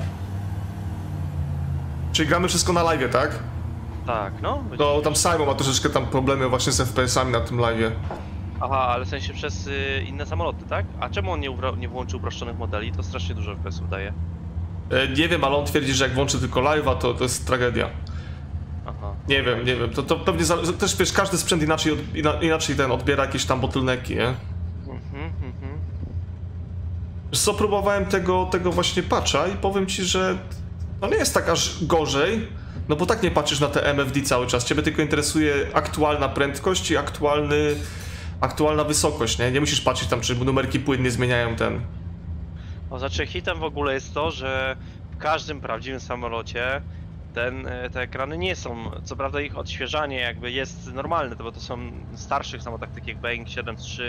Czyli gramy wszystko na live, tak? Tak, no. No tam Simon ma troszeczkę tam problemy właśnie z FPS-ami na tym live. Aha, ale w sensie przez inne samoloty, tak? A czemu on nie włączył uproszczonych modeli? To strasznie dużo FPS-ów daje. Nie wiem, ale on twierdzi, że jak włączy tylko live'a, to jest tragedia. Aha. Nie wiem. To pewnie też wiesz, każdy sprzęt inaczej odbiera jakieś tam bottlenecki, nie? Wiesz co, próbowałem tego właśnie patcha i powiem ci, że to nie jest tak aż gorzej, no bo tak nie patrzysz na te MFD cały czas, ciebie tylko interesuje aktualna prędkość i aktualna wysokość, nie? Nie musisz patrzeć tam, czy numerki płynnie zmieniają ten... No, znaczy hitem w ogóle jest to, że w każdym prawdziwym samolocie te ekrany nie są, co prawda ich odświeżanie jakby jest normalne, bo to są starszych samolotach, takich jak Boeing 737,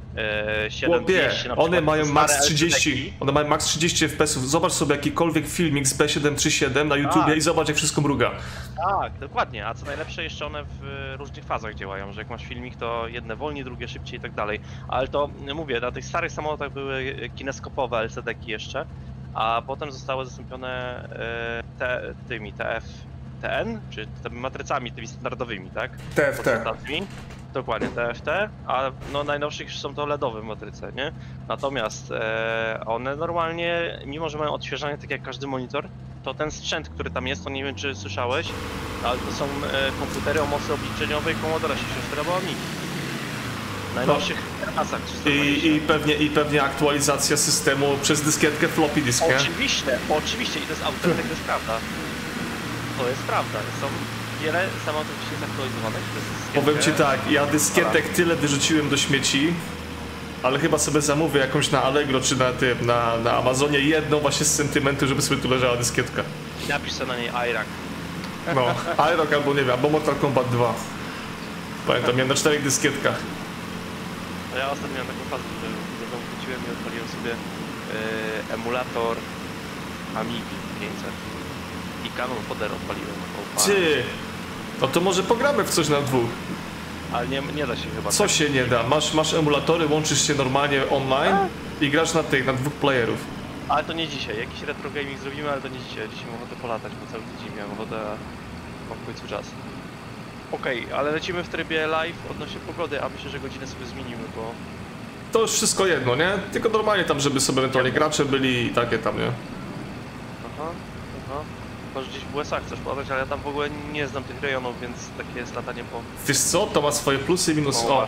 7200 na one przykład, mają stare max 30, one mają max 30 FPS-ów. Zobacz sobie jakikolwiek filmik z B737 na YouTubie Tak. i zobacz, jak wszystko mruga. Tak, dokładnie, a co najlepsze jeszcze one w różnych fazach działają, że jak masz filmik to jedne wolniej, drugie szybciej i tak dalej. Ale to, mówię, na tych starych samolotach były kineskopowe LCD-ki jeszcze, a potem zostały zastąpione tymi TN, czy tymi matrycami, tymi standardowymi, tak? TFT. Podstawnymi. Dokładnie, TFT, a no najnowszych już są to LEDowe matryce, nie? Natomiast one normalnie, mimo że mają odświeżanie tak jak każdy monitor, to ten sprzęt, który tam jest, to nie wiem czy słyszałeś, ale to są komputery o mocy obliczeniowej Commodore 64 albo Amigi. W najnowszych klasach 320. I pewnie aktualizacja systemu przez dyskietkę floppy disk, nie? Oczywiście i to jest autentyk, to jest prawda. To jest prawda, są wiele samolotów dzisiaj zaktualizowanych przez dyskietkę. Powiem ci tak, ja dyskietek tyle wyrzuciłem do śmieci, ale chyba sobie zamówię jakąś na Allegro czy na Amazonie jedną właśnie z sentymentu, żeby sobie tu leżała dyskietka. I napisz sobie na niej IRAC. No, iRock albo nie wiem, albo Mortal Kombat 2. Pamiętam, miałem na 4 dyskietkach. No ja ostatnio miałem taką fazę, że do domu wróciłem i odpaliłem sobie emulator Amigi 500. I Canon Fodder odpaliłem. Ty! No to może pogramy w coś na dwóch. Ale nie da się chyba. Co się nie da? Masz emulatory, łączysz się normalnie online i grasz na dwóch playerów. Ale to nie dzisiaj. Jakiś retro gaming zrobimy, ale to nie dzisiaj. Dzisiaj mam ochotę polatać, bo cały tydzień miałem ochotę, mam w końcu czas. Okej, ale lecimy w trybie live odnośnie pogody, a myślę, że godzinę sobie zmienimy, bo... To już wszystko jedno, nie? Tylko normalnie tam, żeby sobie ewentualnie gracze byli i takie tam, nie? Aha. Może gdzieś w USA chcesz podać, ale ja tam w ogóle nie znam tych rejonów, więc takie jest latanie po... Wiesz co? To ma swoje plusy i minusy. po O!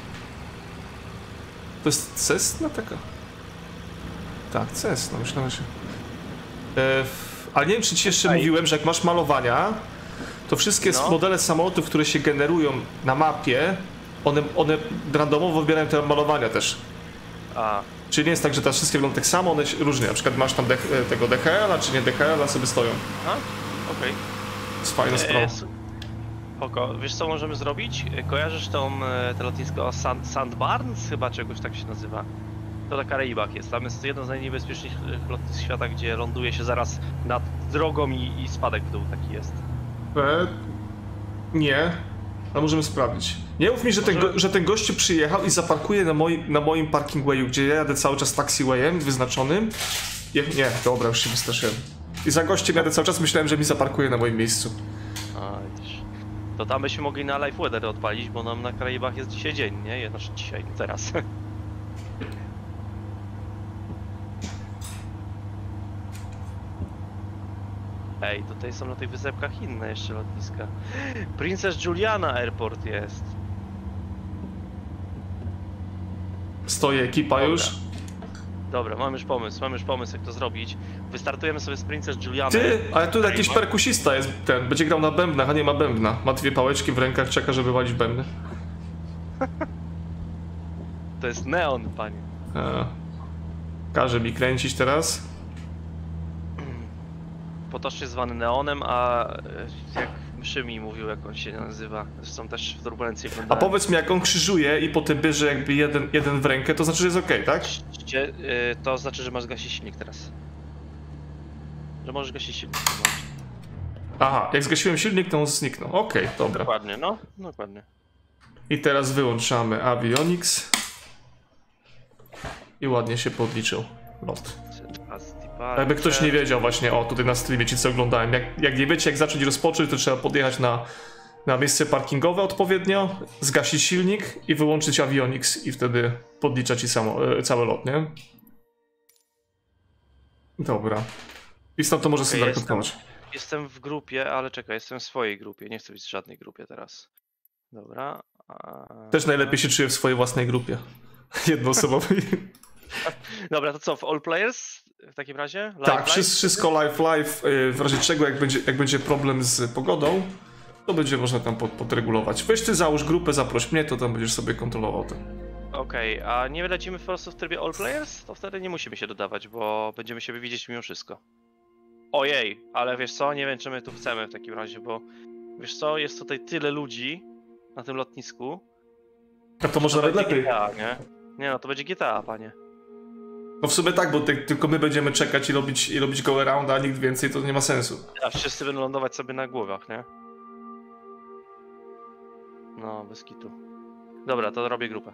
To jest Cessna taka? Tak, Cessna, myślałem, że... ale nie wiem, czy ci jeszcze mówiłem, że jak masz malowania, to wszystkie modele samolotów, które się generują na mapie, one randomowo wybierają te malowania też. A. Czyli nie jest tak, że te wszystkie wyglądają tak samo, one różnie. Na przykład masz tam tego DHL-a, czy nie DHL-a, sobie stoją. A? Okej. To jest fajna sprawa. Spoko. Wiesz co możemy zrobić? Kojarzysz te lotnisko Sandbarns? Chyba czegoś tak się nazywa. To na Karaibach jest. Tam jest jedno z najniebezpieczniejszych lotnisk świata, gdzie ląduje się zaraz nad drogą i spadek w dół taki jest. Nie, ale możemy sprawdzić. Nie mów mi, że ten gościu przyjechał i zaparkuje na moim parkingwayu, gdzie ja jadę cały czas taxiwayem wyznaczonym. Nie, dobra, już się wystraszyłem. I za gościem jadę cały czas, myślałem, że mi zaparkuje na moim miejscu. A, widzisz. To tam byśmy mogli na live weather odpalić, bo nam na Karaibach jest dzisiaj dzień, nie? Znaczy dzisiaj, teraz. Ej, tutaj są na tych wysepkach inne jeszcze lotniska. Princess Juliana Airport jest. Stoi ekipa już. Dobra, mam już pomysł jak to zrobić. Wystartujemy sobie z Princess Juliana. Ty, ale tu jakiś perkusista jest, będzie grał na bębnach, a nie ma bębna. Ma 2 pałeczki w rękach, czeka, żeby walić bębny. To jest neon, panie. Każe mi kręcić teraz. Potocznie zwany neonem, a jak Szymi mówił, jak on się nazywa. Zresztą też w turbulencji A powiedz mi, jak on krzyżuje i potem bierze jakby jeden w rękę, to znaczy, że jest okej, tak? To znaczy, że masz zgasić silnik teraz. że możesz gasić silnik. Aha, jak zgasiłem silnik, to on zniknął. Okej, dobra. Dokładnie, no, dokładnie. I teraz wyłączamy avionics. I ładnie się podliczył lot. Jakby ktoś nie wiedział właśnie, o tutaj na streamie ci co oglądałem, jak nie wiecie jak zacząć rozpocząć, to trzeba podjechać na miejsce parkingowe odpowiednio, zgasić silnik i wyłączyć avionics i wtedy podlicza ci cały lot, nie? Dobra. I stąd to może sobie tak kontynuować. Jestem w grupie, ale czekaj, jestem w swojej grupie, nie chcę być w żadnej grupie teraz. Dobra. Też najlepiej się czuję w swojej własnej grupie. Jednoosobowej. Dobra, to co, w all players w takim razie? Tak, wszystko live. W razie czego, jak będzie problem z pogodą, to będzie można tam podregulować. Weź ty załóż grupę, zaproś mnie, to tam będziesz sobie kontrolował to. Okej, a nie lecimy po prostu w trybie all players? To wtedy nie musimy się dodawać, bo będziemy siebie widzieć mimo wszystko. Ojej, ale wiesz co, nie wiem czy my tu chcemy w takim razie, bo wiesz co, jest tutaj tyle ludzi na tym lotnisku. A to może nawet lepiej. GTA, nie? Nie no, to będzie GTA, panie. No w sumie tak, bo tylko my będziemy czekać i robić go around, a nikt więcej, to nie ma sensu. A wszyscy będą lądować sobie na głowach, nie? No, bez kitu. Dobra, to robię grupę.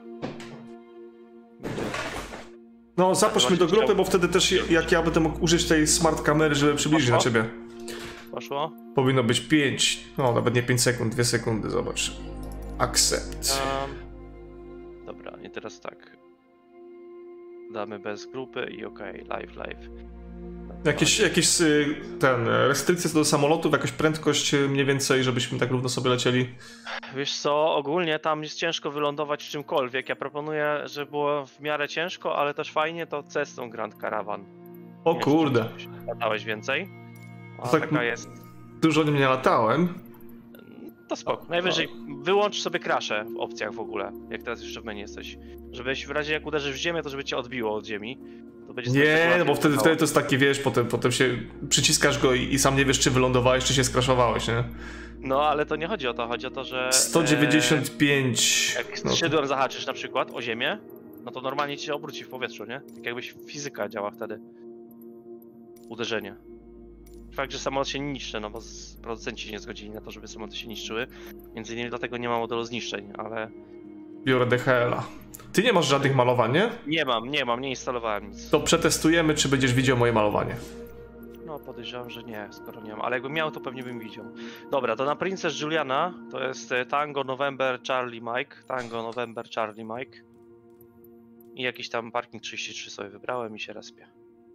No, zaproś mnie do grupy, bo wtedy też jak ja będę mógł użyć tej smart kamery, żeby przybliżyć na ciebie. Poszło? Powinno być 5, no nawet nie 5 sekund, 2 sekundy, zobacz. Accept. Dobra, i teraz tak. Damy bez grupy i okej, live. Jakieś restrykcje co do samolotów, jakaś prędkość mniej więcej, żebyśmy tak równo sobie lecieli? Wiesz co, ogólnie tam jest ciężko wylądować w czymkolwiek. Ja proponuję, żeby było w miarę ciężko, ale też fajnie to Cessną Grand Caravan. O kurde. Latałeś więcej? A tak taka jest. Dużo nim nie latałem. To spoko. Najwyżej wyłącz sobie crash'e w opcjach w ogóle, jak teraz jeszcze w menu jesteś. Żebyś w razie jak uderzysz w ziemię, to żeby cię odbiło od ziemi. To będzie nie, no bo wtedy to jest takie, wiesz, potem się przyciskasz go i sam nie wiesz, czy wylądowałeś, czy się skraszowałeś, nie? No, ale to nie chodzi o to, chodzi o to, że... 195... Jak skrzydłem zahaczysz na przykład o ziemię, no to normalnie ci się obróci w powietrzu, nie? Tak jakbyś fizyka działa wtedy. Uderzenie. Fakt, że samolot się nie niszczy, no bo producenci nie zgodzili na to, żeby samoloty się niszczyły. Między innymi dlatego nie ma modelu zniszczeń, ale... Biorę DHL-a. Ty nie masz żadnych malowań, nie? Nie instalowałem nic. To przetestujemy, czy będziesz widział moje malowanie. No podejrzewam, że nie, skoro nie mam, ale jakbym miał, to pewnie bym widział. Dobra, to na Princess Juliana to jest Tango November Charlie Mike. Tango November Charlie Mike. I jakiś tam parking 33 sobie wybrałem i się respię.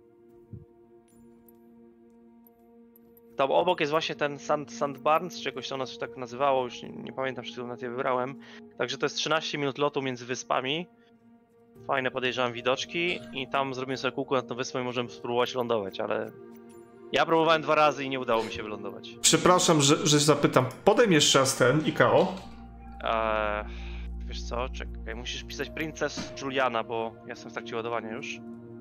Tam obok jest właśnie ten Sandbarn, z czegoś to ono się tak nazywało, już nie pamiętam, czy to na tym wybrałem. Także to jest 13 minut lotu między wyspami. Fajne, podejrzewam, widoczki i tam zrobimy sobie kółko nad tą wyspą i możemy spróbować lądować, ale... Ja próbowałem 2 razy i nie udało mi się wylądować. Przepraszam, że zapytam. Podaj mi jeszcze raz ten IKO. Wiesz co, czekaj, musisz pisać Princess Juliana, bo ja jestem w trakcie ładowania już.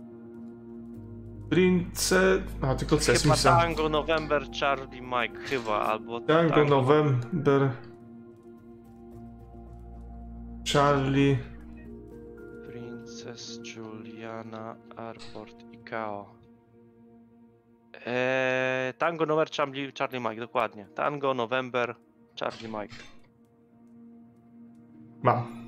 A, tylko CS Chyba misja. Tango November Charlie Mike, chyba, albo... Tango November... Charlie... Princess Juliana Airport ICAO. Tango November Charlie Mike, dokładnie. Tango November Charlie Mike. Mam.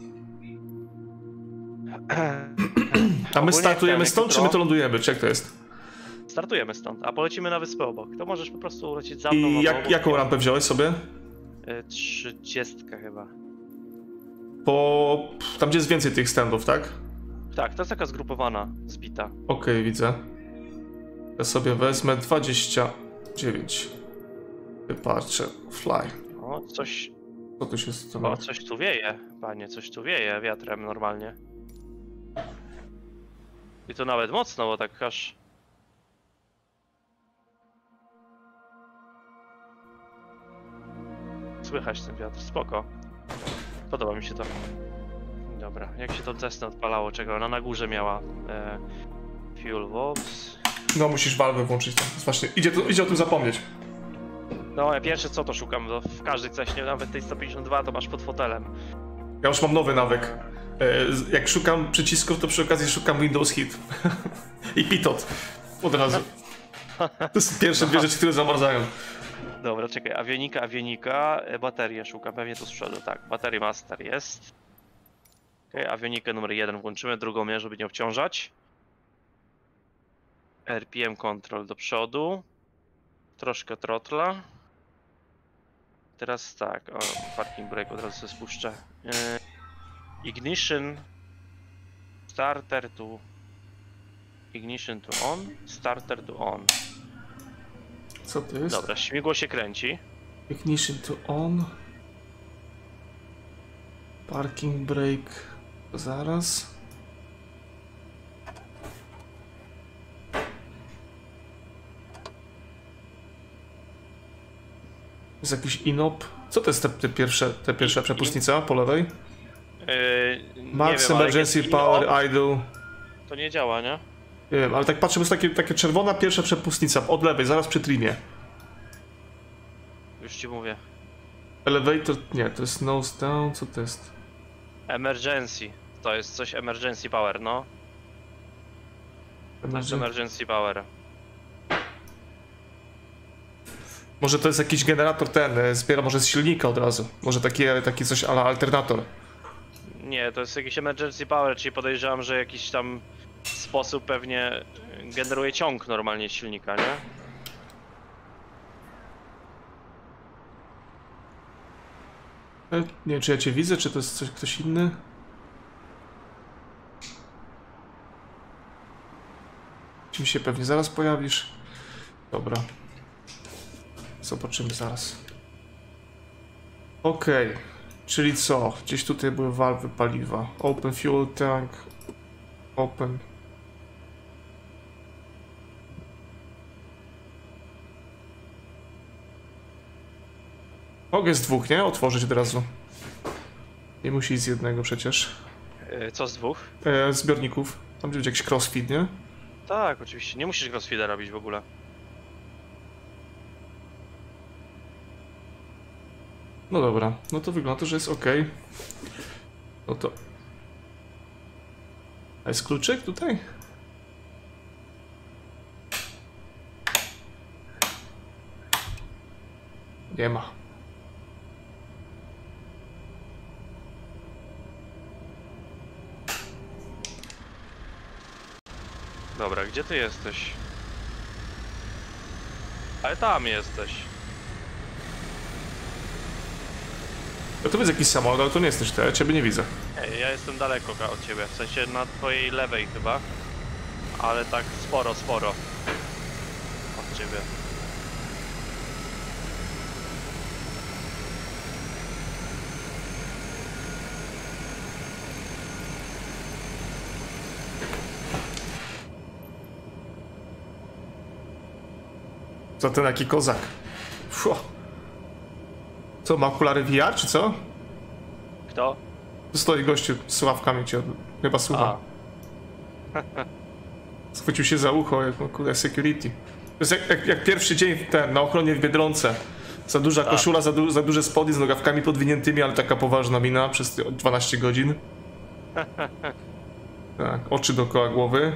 A my startujemy stąd, czy my to lądujemy? Czy jak to jest? Startujemy stąd, a polecimy na wyspę obok. To możesz po prostu lecieć za mną. I jaką rampę wziąłeś sobie? 30 chyba. Tam gdzie jest więcej tych standów, tak? Tak, to jest taka zgrupowana, zbita. Okej, widzę. Ja sobie wezmę 29. Departure, fly. O, coś... Co tu się O, coś tu wieje, panie, coś tu wieje wiatrem normalnie. I to nawet mocno, bo tak aż... Słychać ten wiatr, spoko. Podoba mi się to. Dobra, jak się to Cessna odpalało, czego ona na górze miała? Fuel valves. No musisz valve włączyć tam. Właśnie, idzie o tym zapomnieć. No ja pierwsze co to szukam, bo w każdej Cessnie, nawet tej 152 to masz pod fotelem. Ja już mam nowy nawyk. Jak szukam przycisków, to przy okazji szukam Windows Hit. I Pitot. Od razu. To jest pierwsze dwie rzeczy, które zamarzają. Dobra, czekaj, awionika, baterię szukam, pewnie tu z przodu, tak, batery master jest. Okej, awionikę numer 1 włączymy, drugą nie, żeby nie obciążać. RPM control do przodu. Troszkę throttla. Teraz tak, o, parking brake od razu sobie spuszczę. Ignition. Starter to... Ignition to on, starter to on. Co to jest? Dobra, śmigło się kręci. Ignition to on. Parking brake. Zaraz. Jest jakiś inop. Co to jest te pierwsza przepustnica po lewej? Max nie wiem, Emergency Power Idle. To nie działa, nie? Nie wiem, ale tak patrzę, to jest takie czerwona pierwsza przepustnica od lewej, zaraz przy trimie. Już ci mówię. Elevator, nie, to jest nose down, co to jest? Emergency. To jest coś emergency power, no. To jest emergency power. Może to jest jakiś generator zbiera może z silnika od razu. Może taki coś ala alternator. Nie, to jest jakiś emergency power, czyli podejrzewam, że jakiś tam sposób pewnie generuje ciąg normalnie z silnika, nie? Nie wiem, czy ja cię widzę, czy to jest ktoś inny? Czym się pewnie zaraz pojawisz. Dobra. Zobaczymy zaraz. Okej. Czyli co? Gdzieś tutaj były walwy paliwa. Open fuel tank. Open. Mogę z dwóch, nie? Otworzyć od razu. Nie musi z jednego przecież. Co z dwóch? Zbiorników. Tam będzie jakiś crossfit, nie? Tak, oczywiście. Nie musisz crossfita robić w ogóle. No dobra, no to wygląda, że jest ok. No to... A jest kluczyk tutaj? Nie ma. Dobra, gdzie ty jesteś? Ale tam jesteś. No to jest jakiś samolot, ale to nie jesteś ty, ja ciebie nie widzę. Ej, ja jestem daleko od ciebie, w sensie na twojej lewej chyba. Ale tak sporo od ciebie. Co ten jaki kozak? Fuh. Co, ma okulary VR, czy co? Kto? Stoi gościu z słuchawkami, cię chyba słucha. Schwycił się za ucho, jak no, kurde, security. To jest jak pierwszy dzień na ochronie w Biedronce. Za duża koszula, za duże spodnie z nogawkami podwiniętymi, ale taka poważna mina przez 12 godzin. Tak, oczy dookoła głowy.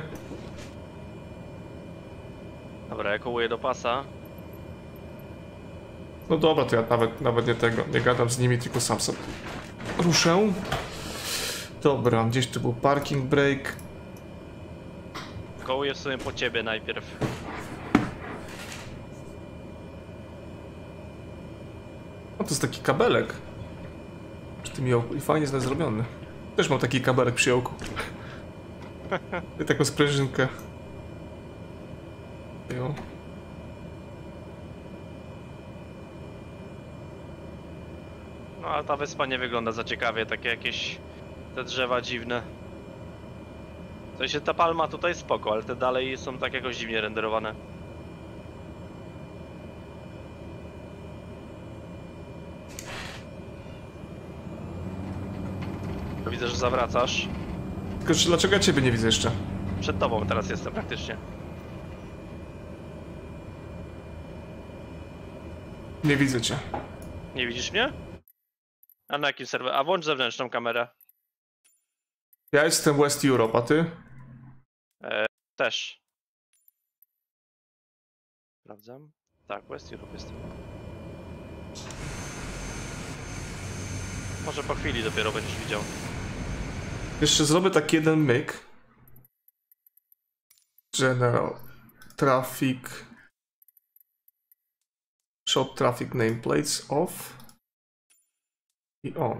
Dobra, ja kołuję do pasa. No dobra, to ja nawet nie gadam z nimi, tylko sam sobie ruszę. Dobra, gdzieś tu był parking brake. Kołuję sobie po ciebie najpierw. No to jest taki kabelek. Przy tym jołku i fajnie jest zrobiony. Też mam taki kabelek przy jołku. I taką sprężynkę. Jo. No ale ta wyspa nie wygląda za ciekawie, takie jakieś te drzewa dziwne. W sensie ta palma tutaj spoko, ale te dalej są tak jakoś dziwnie renderowane. Widzę, że zawracasz. Tylko dlaczego ja ciebie nie widzę jeszcze? Przed tobą teraz jestem praktycznie. Nie widzę cię. Nie widzisz mnie? A na jakim serwerze? A włącz zewnętrzną kamerę. Ja jestem West Europe, a ty? Też. Sprawdzam. Tak, West Europe jest. Może po chwili dopiero będziesz widział. Jeszcze zrobię taki jeden myk. General Traffic. Shot Traffic Nameplates off. I on.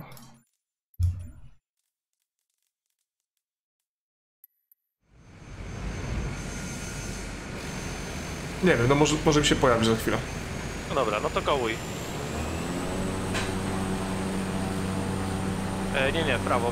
Nie wiem, no może mi się pojawi za chwilę. No dobra, no to kołuj. Nie, prawo.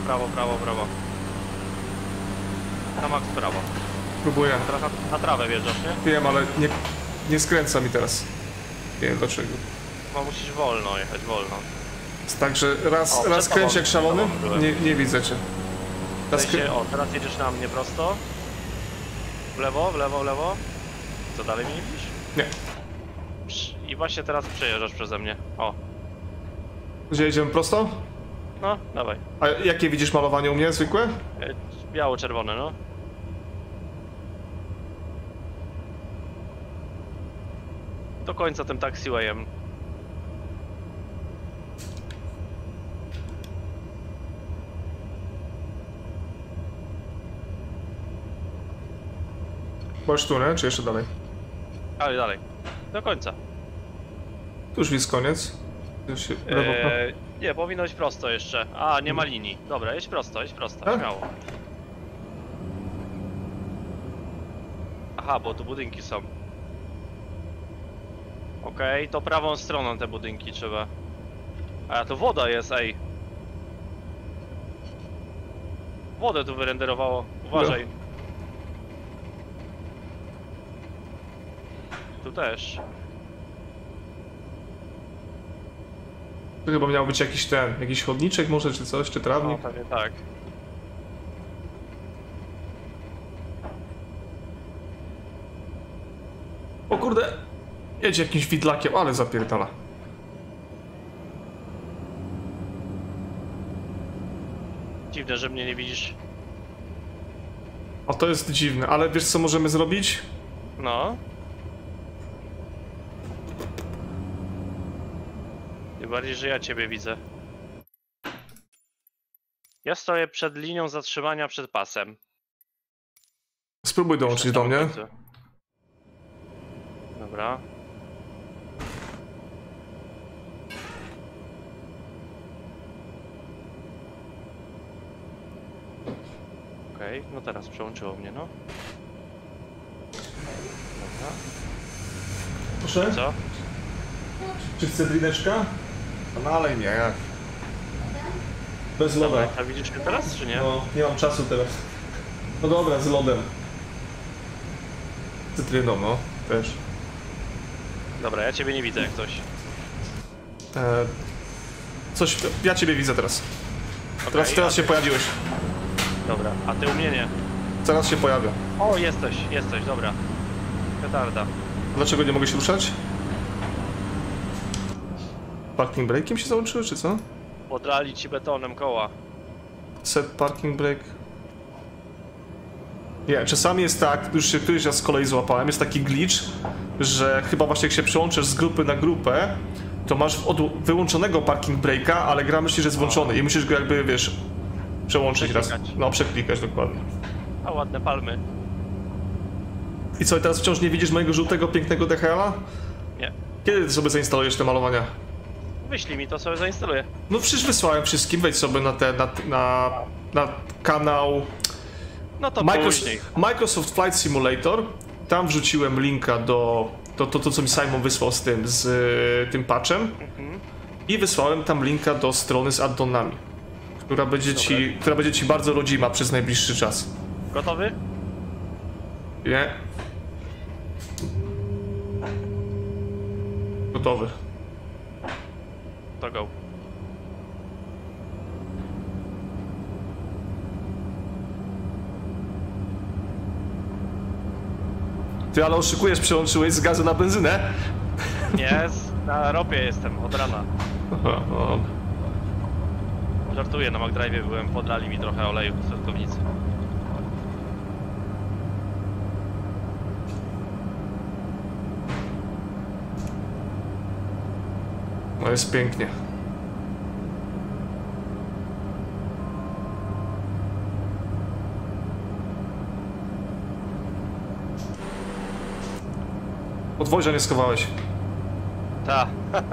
Na max prawo. Próbuję. Teraz na trawę wjeżdżasz, nie? Wiem, ale nie skręca mi teraz. Nie wiem dlaczego. No musisz wolno jechać, wolno. Jest tak, że raz przed kręci tobą, jak szalony, przed tobą nie widzę cię. W sensie, o, teraz jedziesz na mnie prosto. W lewo. Co dalej mnie nie widzisz? Nie. I właśnie teraz przejeżdżasz przeze mnie. O, Gdzie jedziemy prosto? no, dawaj. A jakie widzisz malowanie u mnie, zwykłe? Biało-czerwone, no. Do końca tym taxiwayem. Bo już tu, nie? Czy jeszcze dalej? Ale dalej. Do końca. Tu już jest koniec. Nie, powinno iść prosto jeszcze. A, nie ma linii. Dobra, jedź prosto, A? śmiało. Aha, bo tu budynki są. Okej, to prawą stroną te budynki trzeba. A, to woda jest, ej. Wodę tu wyrenderowało. Uważaj. Tu też. Tu chyba miał być jakiś chodniczek może, czy coś, czy No, trawnik. pewnie tak. O kurde! Jedzie jakimś widlakiem, ale zapierdala. Dziwne, że mnie nie widzisz. A to jest dziwne, ale wiesz co możemy zrobić? No. Tym bardziej, że ja ciebie widzę. Ja stoję przed linią zatrzymania przed pasem. Spróbuj dołączyć do mnie. Dobra. Okej, no teraz przełączyło mnie, no. Dobra. Proszę? Co? Czy chce drineczka? No ale nie. Bez loda. Dobra, a widzisz mnie teraz, czy nie? No, nie mam czasu teraz. No dobra, z lodem. Cytryną, no, też. Dobra, ja ciebie nie widzę jak coś. Coś, ja ciebie widzę teraz. Okay, Teraz się pojawiłeś. Dobra, a ty u mnie nie. Teraz się pojawia. O, jesteś, dobra. Petarda. Dlaczego nie mogę się ruszać? Parking brake'iem się załączyły, czy co? Podrali ci betonem koła. Set parking brake. Nie, czasami jest tak, już się któryś raz z kolei złapałem, jest taki glitch, że chyba właśnie jak się przełączysz z grupy na grupę, to masz wyłączonego parking brake'a, ale gra myśli, że jest włączony i musisz go jakby, wiesz, przełączyć raz. No, przeklikać dokładnie. A ładne palmy. I co, teraz wciąż nie widzisz mojego żółtego, pięknego DHL-a? Nie. Kiedy ty sobie zainstalujesz te malowania? Wyślij mi to, sobie zainstaluję. No przecież wysłałem wszystkim, wejdź sobie na kanał No to później. Microsoft Flight Simulator. Tam wrzuciłem linka do to, co mi Simon wysłał z tym patchem. I wysłałem tam linka do strony z addonami, która będzie ci bardzo rodzima przez najbliższy czas. Gotowy? Nie? Gotowy. To go. Ty, ale oszukujesz, przełączyłeś z gazu na benzynę? Nie, na ropie jestem od rana. Aha, no. Żartuję, na McDrive'ie byłem, podlali mi trochę oleju w sortownicy. No jest pięknie. Podwozia nie schowałeś. Ta.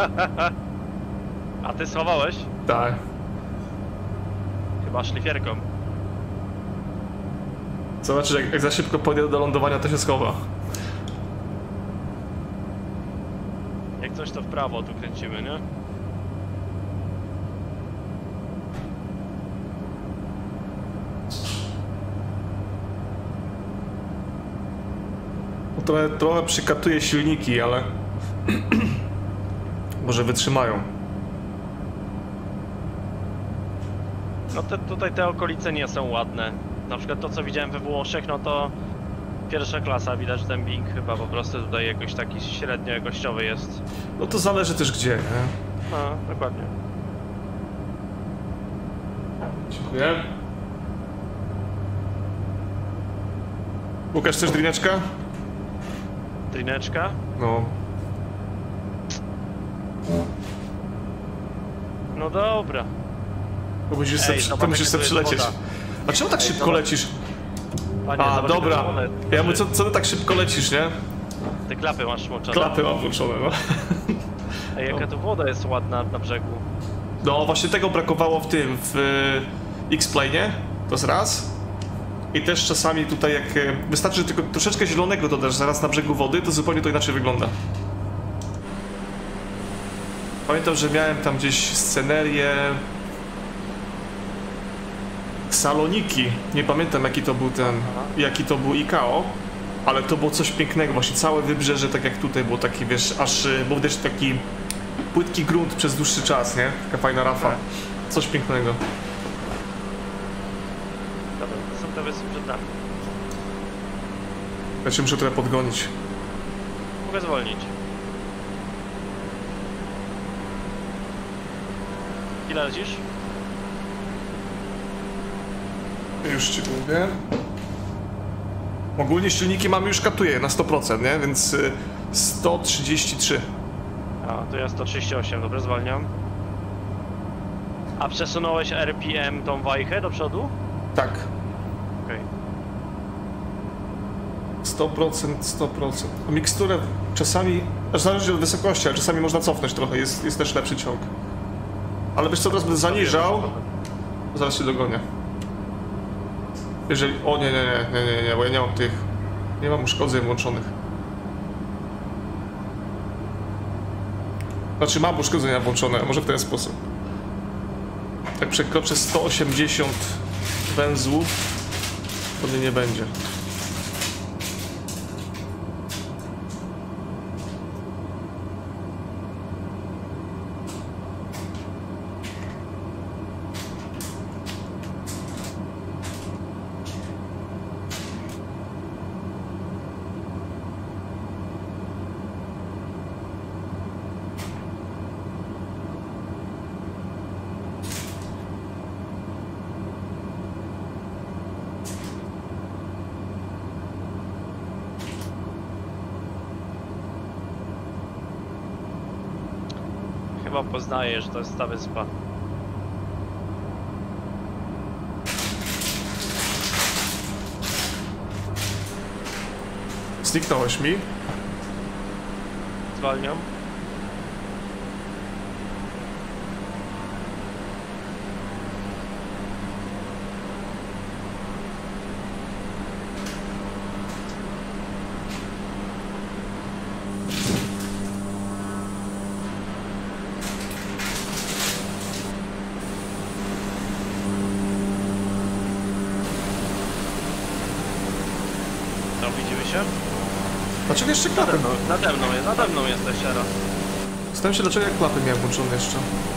A ty schowałeś? Tak. Chyba szlifierką. Zobaczysz, jak za szybko podjadę do lądowania, to się schowa. Jak coś to w prawo tu kręcimy, nie? Trochę przykatuje silniki, ale może wytrzymają. No tutaj te okolice nie są ładne. Na przykład to, co widziałem we Włoszech, no to pierwsza klasa, widać, że ten Bing chyba po prostu tutaj jakoś taki średnio jakościowy jest. No to zależy też gdzie, nie? No, dokładnie. Dziękuję. Łukasz, chcesz drineczka? Trineczka? No. No dobra. To musisz zobacz, sobie przylecieć. woda. A czemu tak szybko zobacz. lecisz? Panie, A, zobacz, dobra. jaka woda. Ja mówię, co ty tak szybko lecisz, nie? Te klapy masz włączone. Klapy mam włączone, no. Ej, jaka to woda jest ładna na brzegu. No właśnie tego brakowało w X-Plane, to jest raz. I też czasami tutaj jak wystarczy, że tylko troszeczkę zielonego dodasz zaraz na brzegu wody, to zupełnie to inaczej wygląda. Pamiętam, że miałem tam gdzieś scenerię Saloniki. Nie pamiętam jaki to był ICAO, ale to było coś pięknego, właśnie całe wybrzeże, tak jak tutaj było taki, wiesz, aż był też taki płytki grunt przez dłuższy czas, nie? Taka fajna rafa. Tak. Coś pięknego. Dobra, to są te wyspy przed nami. Ja cię muszę trochę podgonić. Mogę zwolnić. Ile lecisz? Już ci mówię. Ogólnie silniki mamy już katuje na 100%, nie? Więc 133. A, to ja 138, dobra, zwalniam. A przesunąłeś RPM tą wajchę do przodu? Tak. Okej. 100%. Miksturę czasami, aż zależy od wysokości, ale czasami można cofnąć trochę, jest też lepszy ciąg. Ale wiesz co, teraz będę zaniżał, zaraz się dogonię. Jeżeli... O nie, bo ja nie mam tych... Nie mam uszkodzeń włączonych. Znaczy mam uszkodzenia włączone, może w ten sposób. Jak przekroczę 180 węzłów, to mnie nie będzie. Chyba poznaję, że to jest ta wyspa. Zniknąłeś mi? Zwalniam. No, widzimy się? Dlaczego jeszcze klapy? Nade mną jesteś teraz. Zastanawiam się, dlaczego ja klapy miałem włączone jeszcze.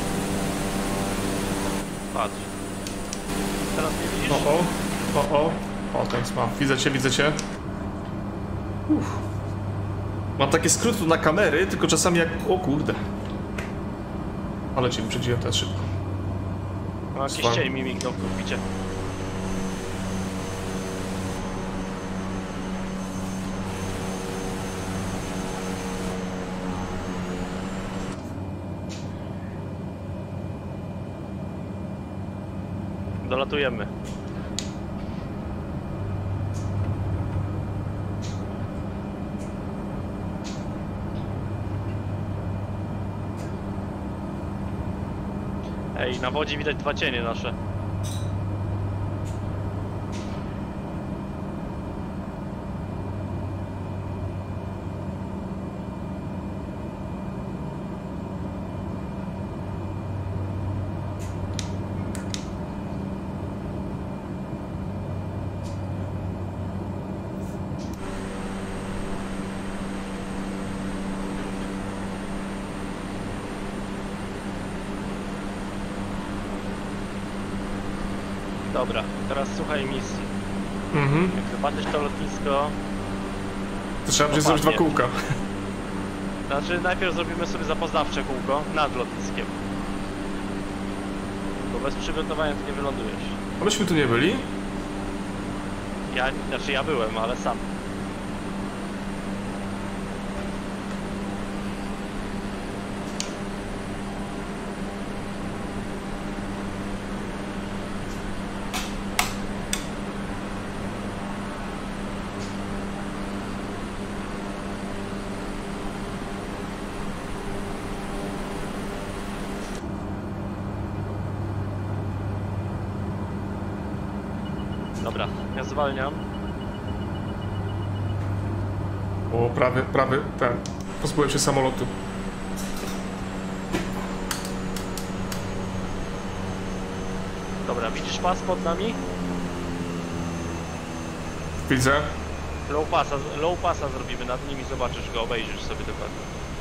Patrz. Teraz mnie widzisz? O, teraz mam. Widzę cię. Uff. Mam takie skróty na kamery, tylko czasami jak... O kurde. Ale cię wyprzedziłem teraz szybko. No, jakiś cień mi mignął w kokpicie. dolatujemy. Ej, na wodzie widać dwa cienie nasze. Dobra, teraz słuchaj misji. Jak zobaczysz to lotnisko... To trzeba będzie zrobić 2 kółka. Znaczy najpierw zrobimy sobie zapoznawcze kółko nad lotniskiem. Bo bez przygotowania tu nie wylądujesz. A myśmy tu nie byli? Ja byłem, ale sam. Dobra, ja zwalniam. O, prawie, ten. Pozbyłem się samolotu. Dobra, widzisz pas pod nami? Widzę. Low passa zrobimy nad nimi, zobaczysz go, obejrzysz sobie dokładnie.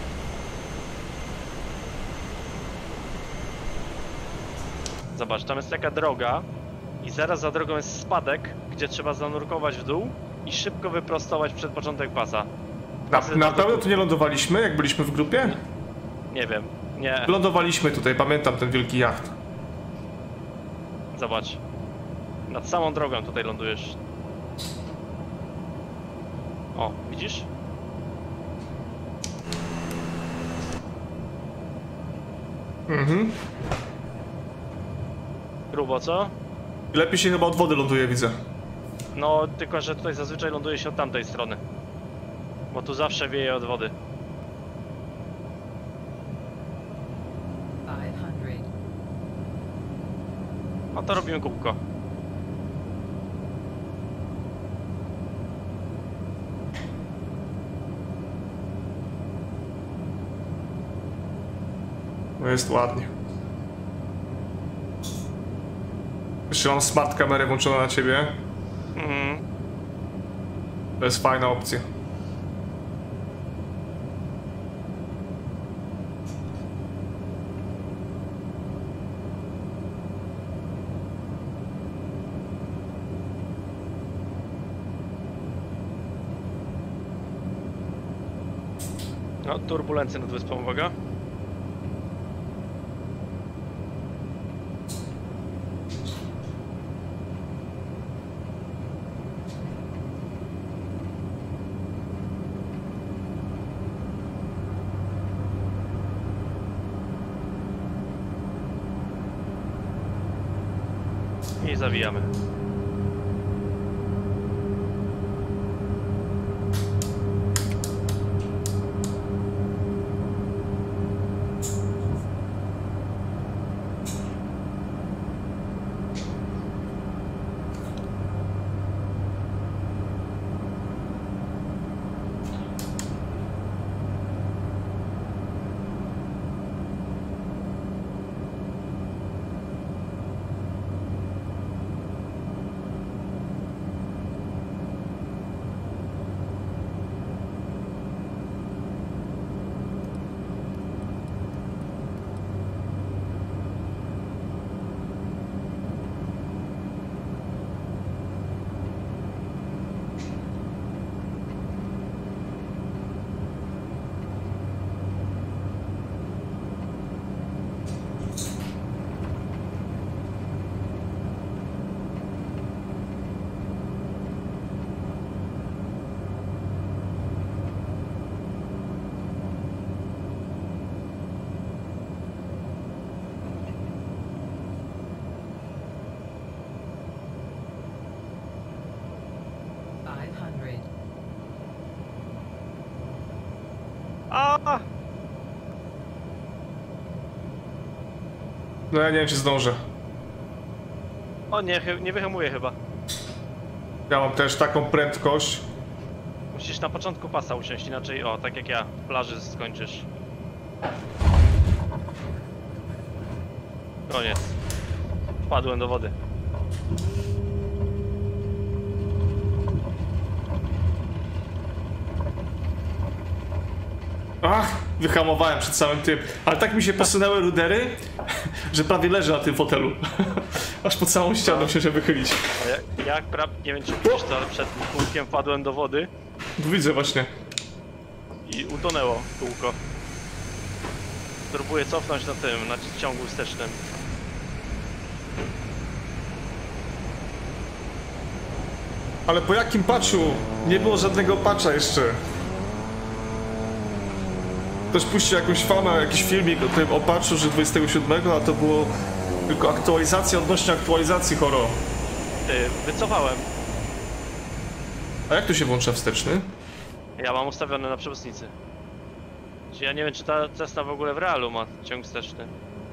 Zobacz, tam jest taka droga i zaraz za drogą jest spadek, gdzie trzeba zanurkować w dół i szybko wyprostować przed początek pasa. Na pewno tu nie lądowaliśmy, jak byliśmy w grupie? Nie wiem, nie. Lądowaliśmy tutaj, pamiętam ten wielki jacht. Zobacz. Nad samą drogą tutaj lądujesz. O, widzisz? Grubo, co? Lepiej się chyba od wody ląduje, widzę. No, tylko że tutaj zazwyczaj ląduje się od tamtej strony. Bo tu zawsze wieje od wody. 500. No to robimy kółko. No jest ładnie. Jeszcze mam smart kamerę włączoną na ciebie. To jest fajna opcja. No, turbulencje nad wyspą, uwaga. I zawijamy. A! No ja nie wiem, czy zdążę. O nie, nie wyhamuję chyba. Ja mam też taką prędkość. Musisz na początku pasa usiąść, inaczej o, tak jak ja, w plaży skończysz. Koniec. Wpadłem do wody. Ach, wyhamowałem przed samym tym. Ale tak mi się posunęły rudery, że prawie leżę na tym fotelu. Aż pod całą ścianą się wychylić. A jak nie wiem czy widzisz to, ale przed kółkiem wpadłem do wody Widzę właśnie. i utonęło kółko. Próbuję cofnąć na tym, na ciągu wstecznym. Ale po jakim patchu? Nie było żadnego patcha jeszcze. Ktoś puścił jakąś famę, jakiś filmik o tym o patchu, że 27, a to było tylko aktualizacja odnośnie aktualizacji horror. Wycofałem. A jak tu się włącza wsteczny? Ja mam ustawione na przepustnicy. Ja nie wiem czy ta Cessna w ogóle w realu ma ciąg wsteczny.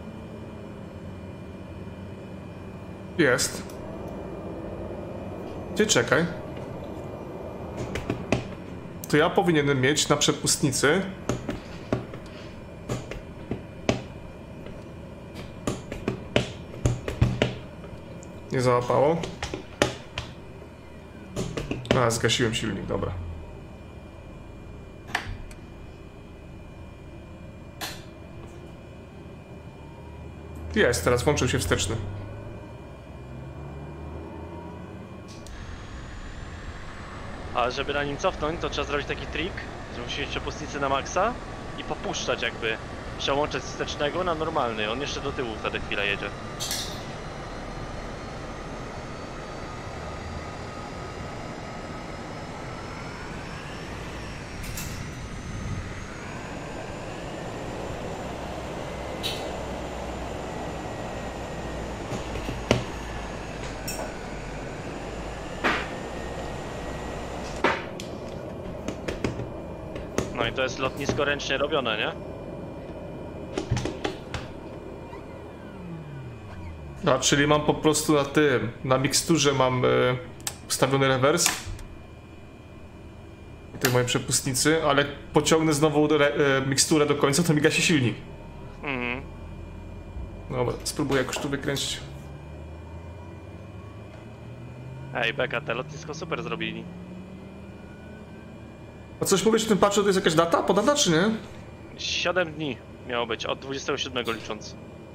Jest. Ty czekaj. To ja powinienem mieć na przepustnicy. Nie załapało. A, zgasiłem silnik, dobra. Jest, teraz włączył się wsteczny. A żeby na nim cofnąć, to trzeba zrobić taki trik, że musi mieć przepustnicę na maksa i popuszczać jakby. Przełączać z wstecznego na normalny, on jeszcze do tyłu wtedy chwilę jedzie. No i to jest lotnisko ręcznie robione, nie? A, czyli mam po prostu na tym, na miksturze mam ustawiony rewers tej mojej przepustnicy, ale jak pociągnę znowu miksturę do końca, to mi gasi silnik. Mhm. Dobra, spróbuję jakoś tu wykręcić. Ej, beka, te lotnisko super zrobili. A coś mówisz o tym patchu, to jest jakaś data? Podana czy nie? 7 dni miało być, od 27 licząc.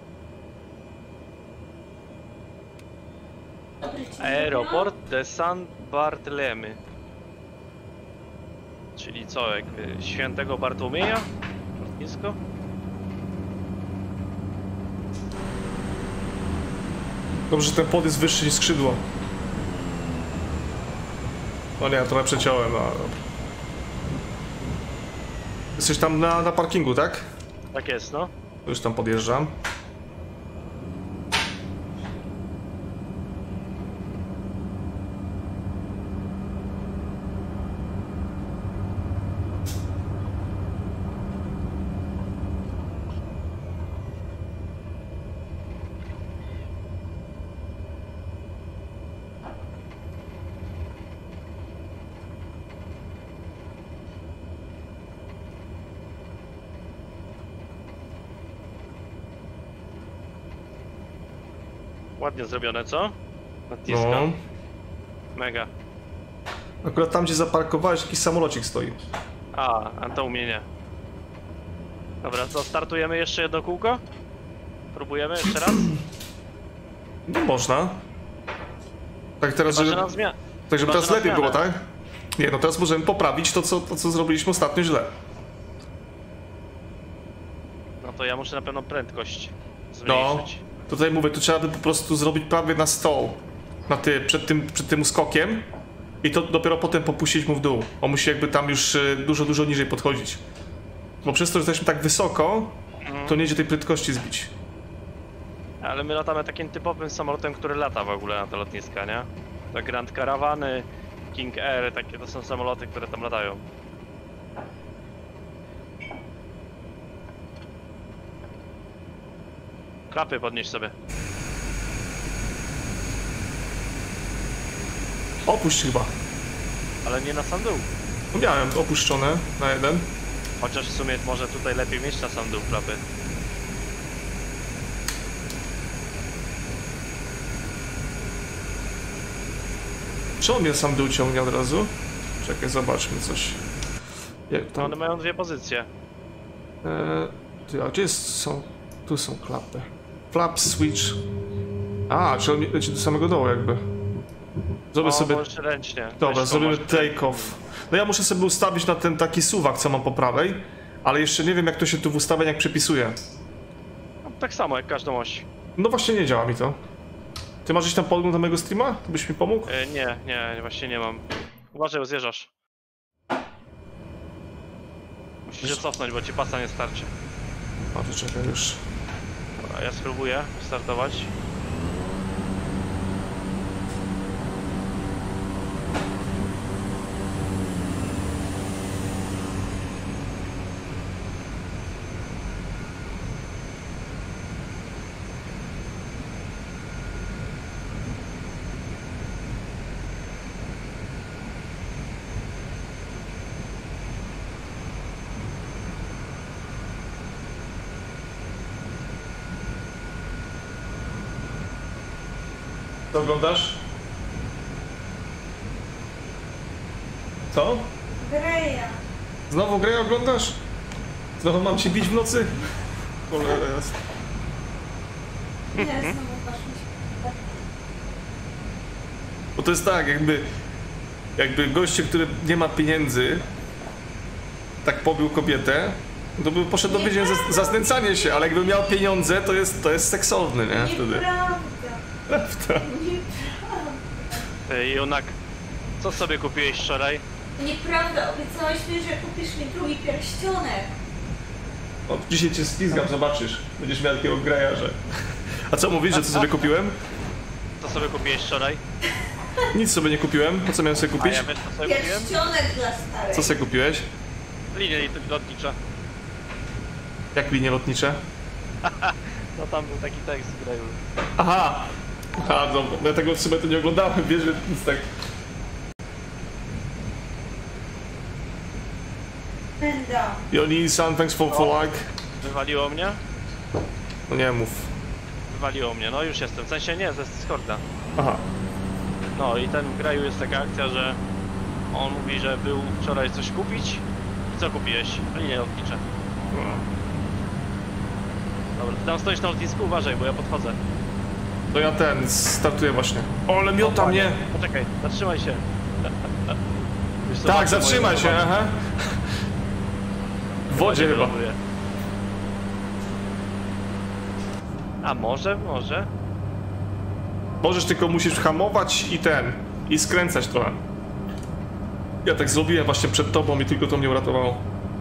Dobry dzień. Aeroport de San Bartolemy. Czyli co, jakby świętego Bartłomieja? Lotnisko? Dobrze, że ten pod jest wyższy niż skrzydło. No nie, trochę przeciąłem, no. Jesteś tam na parkingu, tak? Tak jest, no. Już tam podjeżdżam. Ładnie zrobione, co? Lotnisko. No. Mega. Akurat tam, gdzie zaparkowałeś, jakiś samolocik stoi. A to u mnie nie. Dobra, co, startujemy jeszcze jedno kółko? Próbujemy jeszcze raz? No można. Tak teraz, Chyba, żeby, że na zmianę. tak żeby chyba, teraz że na lepiej było, zmianę. tak? Nie, no teraz możemy poprawić to, co zrobiliśmy ostatnio źle. No to ja muszę na pewno prędkość No, zmniejszyć. tutaj mówię, tu trzeba by po prostu zrobić prawie na 100. Na przed tym uskokiem. I to dopiero potem popuścić mu w dół. On musi jakby tam już dużo niżej podchodzić. Bo przez to, że jesteśmy tak wysoko, to nie idzie tej prędkości zbić. Ale my latamy takim typowym samolotem, który lata w ogóle na te lotniska, nie? To Grand Caravany, King Air, takie to są samoloty, które tam latają. Klapy podnieś sobie. Opuść chyba. Ale nie na sam dół. No miałem opuszczone na jeden. Chociaż w sumie może tutaj lepiej mieć na sam dół klapy. Czy on mnie sam dół ciągnie od razu? Czekaj, zobaczmy coś. Jak No tam... one mają dwie pozycje. Ty, a gdzie są... Tu są klapy. Flap switch. A, czy on leci do samego dołu jakby. Zrobię sobie... Możesz ręcznie. Dobra, Weź zrobimy pomoc. take off. No ja muszę sobie ustawić na ten taki suwak, co mam po prawej. Ale jeszcze nie wiem, jak to się tu w ustawieniach przypisuje. No, tak samo jak każdą oś. No właśnie nie działa mi to. Ty masz gdzieś tam podgląd na mojego streama? To byś mi pomógł? Nie, właśnie nie mam. Uważaj, bo zjeżdżasz. Musisz się cofnąć, bo ci pasa nie starczy. A to czekaj już. Dobra, ja spróbuję startować. Co oglądasz? Co? Greja. Znowu grę oglądasz? Znowu mam cię bić w nocy? Cholera jest. Nie, znowu masz mi się... Bo to jest tak, jakby goście, który nie ma pieniędzy, tak pobił kobietę, to by poszedł do więzienia za znęcanie się, ale jakby miał pieniądze, to jest seksowny, nie? Wtedy. Nieprawda. Prawda. Nieprawda. Junak, co sobie kupiłeś wczoraj? Nieprawda. Obiecałeś mi, że kupisz mi drugi pierścionek. O, dzisiaj cię ślizgam, zobaczysz. Będziesz miał takiego graja, że... A co mówisz, że co sobie kupiłem? Co sobie kupiłeś wczoraj? Nic sobie nie kupiłem. A co miałem sobie A kupić? ja wiesz, co sobie kupiłem? Pierścionek dla starej. Co sobie kupiłeś? Linie lotnicze. Jak linie lotnicze? No tam był taki tekst w graju. Aha! A, dobra. Ja tego w sumie to nie oglądałem, wiesz, że nic tak... Penda. Joni, Sun, thanks for like. Wywaliło mnie? No nie mów. Wywaliło mnie, no już jestem. W sensie nie, ze Discorda. Aha. No i ten w graju jest taka akcja, że on mówi, że był wczoraj coś kupić. I co kupiłeś? Linie lotnicze. Dobra, ty tam stoisz na lotnisku, uważaj, bo ja podchodzę. To ja startuję właśnie. O, ale miota mnie! Poczekaj, zatrzymaj się. Wiesz co, Tak, zobaczę zatrzymaj moje się, zobaczę. aha. W wodzie chyba. Wyląduje. A może? Możesz, tylko musisz hamować i skręcać trochę. Ja tak zrobiłem właśnie przed tobą i tylko to mnie uratowało.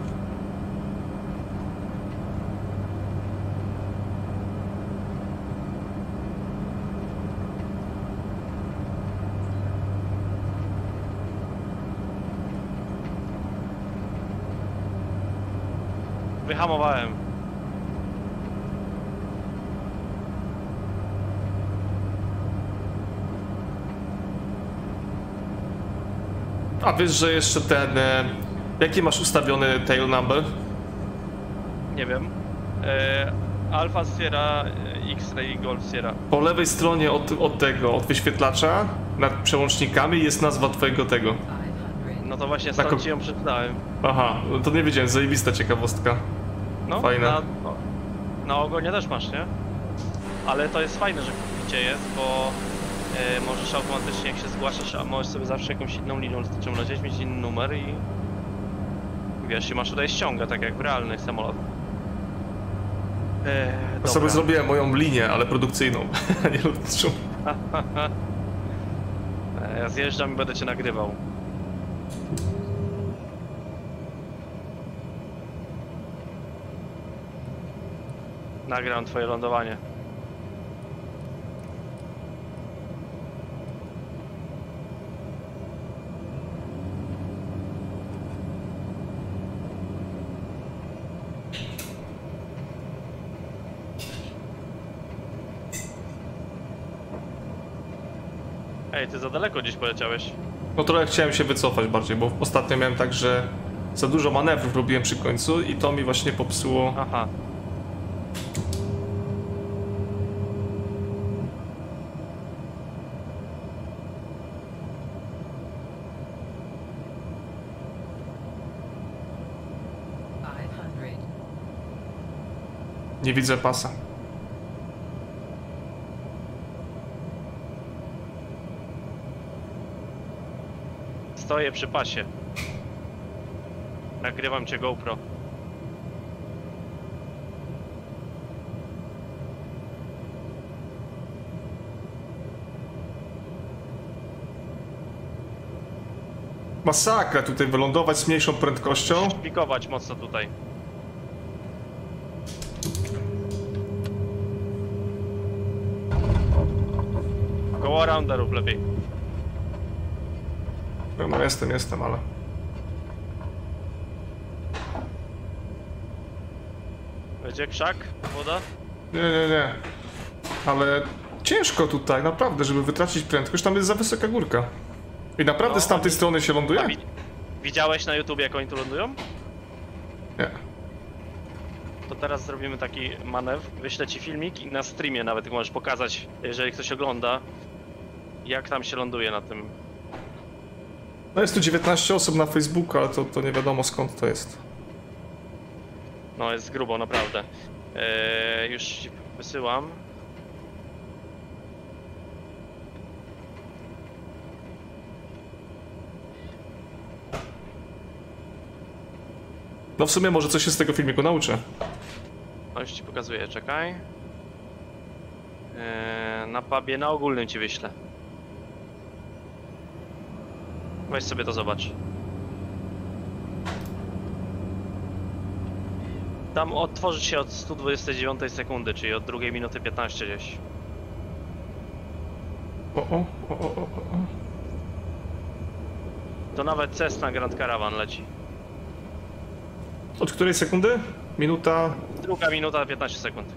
Wyhamowałem. A wiesz, że jeszcze jaki masz ustawiony tail number? Nie wiem. Alfa Sierra, X-Ray Golf Sierra. Po lewej stronie od wyświetlacza, nad przełącznikami jest nazwa twojego tego. No to właśnie stąd ci ją przeczytałem. Aha, no to nie wiedziałem, zajebista ciekawostka. No, Fajne. Na ogonie też masz, nie? Ale to jest fajne, że gdzie jest, bo możesz automatycznie, jak się zgłaszasz, a możesz sobie zawsze jakąś inną linią lotniczą lecieć, mieć inny numer i wiesz, się masz tutaj ściąga, tak jak w realnych samolotach. Ja sobie zrobiłem moją linię, ale produkcyjną, a nie lotniczą. Ja zjeżdżam i będę cię nagrywał. Nagram twoje lądowanie. Ej, ty za daleko gdzieś poleciałeś. No trochę chciałem się wycofać bardziej, bo ostatnio miałem tak, że za dużo manewrów robiłem przy końcu i to mi właśnie popsuło. Aha. Nie widzę pasa. Stoję przy pasie. Nagrywam cię GoPro. Masakra tutaj wylądować z mniejszą prędkością. Pikować mocno tutaj. Koło rounda rób lepiej. No jestem, ale... Będzie krzak? Woda? Nie. Ale ciężko tutaj, naprawdę, żeby wytracić prędkość. Tam jest za wysoka górka. I naprawdę z tamtej strony się ląduje? Widziałeś na YouTube, jak oni tu lądują? Nie. To teraz zrobimy taki manewr. Wyślę ci filmik i na streamie nawet możesz pokazać, jeżeli ktoś ogląda, jak tam się ląduje na tym. No jest tu 19 osób na Facebooku, ale to nie wiadomo skąd to jest. No jest grubo, naprawdę. Już ci wysyłam. No w sumie może coś się z tego filmiku nauczę. No już ci pokazuję, czekaj. Na pubie, na ogólnym ci wyślę. Weź sobie to zobacz. Tam otworzyć się od 129 sekundy, czyli od 2 minuty 15 gdzieś. O. To nawet Cessna Grand Caravan leci. Od której sekundy? Minuta... 2 minuta 15 sekund.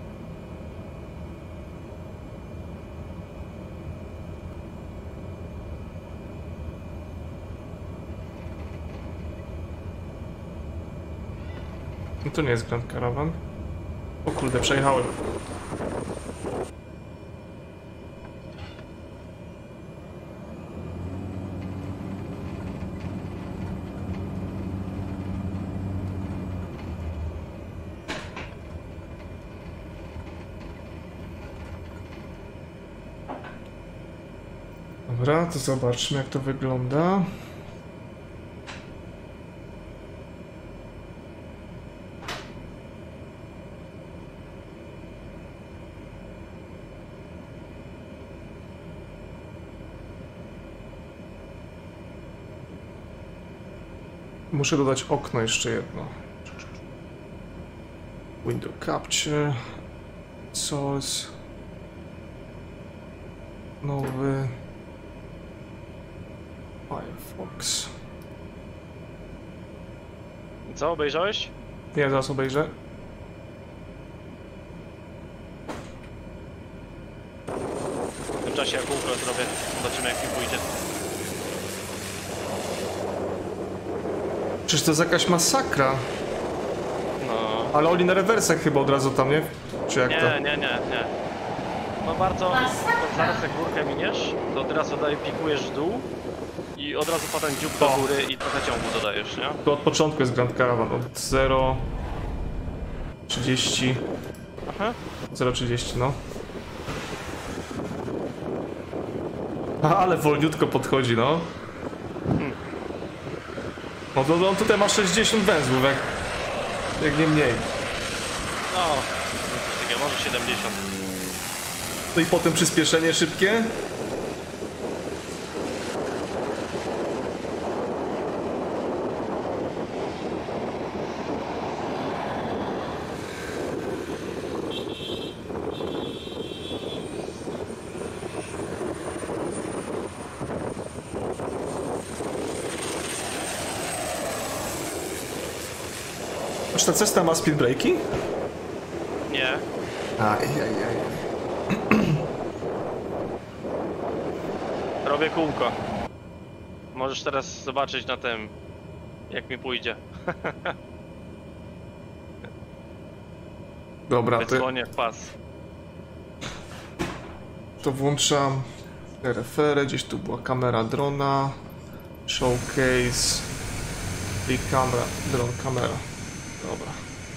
No to nie jest Grand Caravan. O kurde, przejechałem. Dobra, to zobaczmy jak to wygląda. Muszę dodać okno jeszcze jedno. Window capture. Source. Nowy. Firefox. Co, obejrzałeś? Nie, zaraz obejrzę. W tym czasie ja kółko zrobię. Zobaczymy, jak mi pójdzie. Przecież to jest jakaś masakra. No. Ale oni na rewersach chyba od razu tam, nie? Czy jak to? Nie. No bardzo, zaraz jak górkę miniesz, to od razu pikujesz w dół i od razu potem dziób do góry i trochę ciągu dodajesz, nie? To od początku jest Grand Caravan, od 0,30. Aha. 0,30, no. Ale wolniutko podchodzi, no. No to on tutaj ma 60 węzłów, jak nie mniej. No, coś takiego, może 70. No i potem przyspieszenie szybkie. Czy ta Cessna ma speed breaki? Nie. Robię kółko. Możesz teraz zobaczyć na tym, jak mi pójdzie. Dobra, Wydzwonię w pas. to włączam referę, gdzieś tu była kamera drona, showcase i kamera, dron, kamera. Dobra.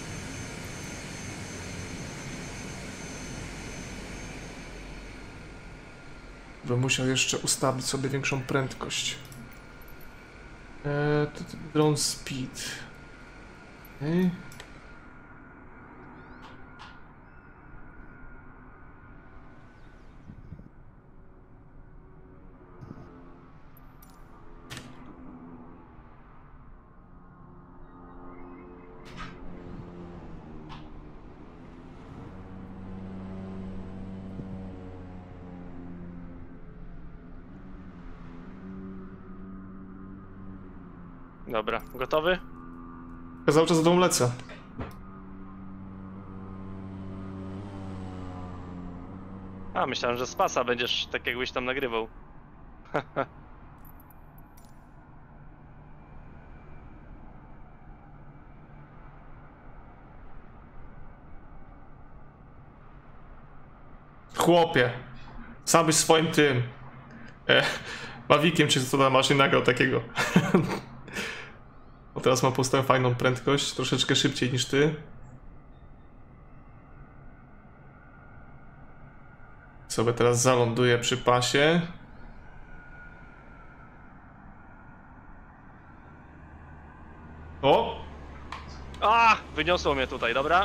Bym musiał jeszcze ustawić sobie większą prędkość. To drone speed. Okay. Dobra, gotowy? Ja cały czas za tą lecę. A, myślałem, że z pasa będziesz tak jakbyś tam nagrywał. Chłopie, sam byś swoim tym Mavikiem czy co tam masz nie nagrał takiego. Bo teraz mam postawę fajną prędkość, troszeczkę szybciej niż ty. Sobie teraz zaląduję przy pasie. O! A, wyniosło mnie tutaj, dobra?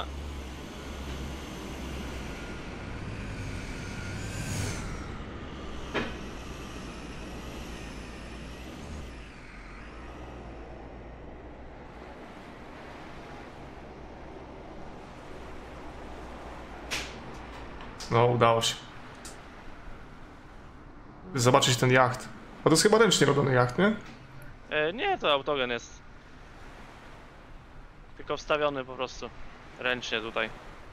No, udało się. Zobaczyć ten jacht. A to jest chyba ręcznie robiony jacht, nie? Nie, to autogen jest. Tylko wstawiony po prostu. Ręcznie tutaj.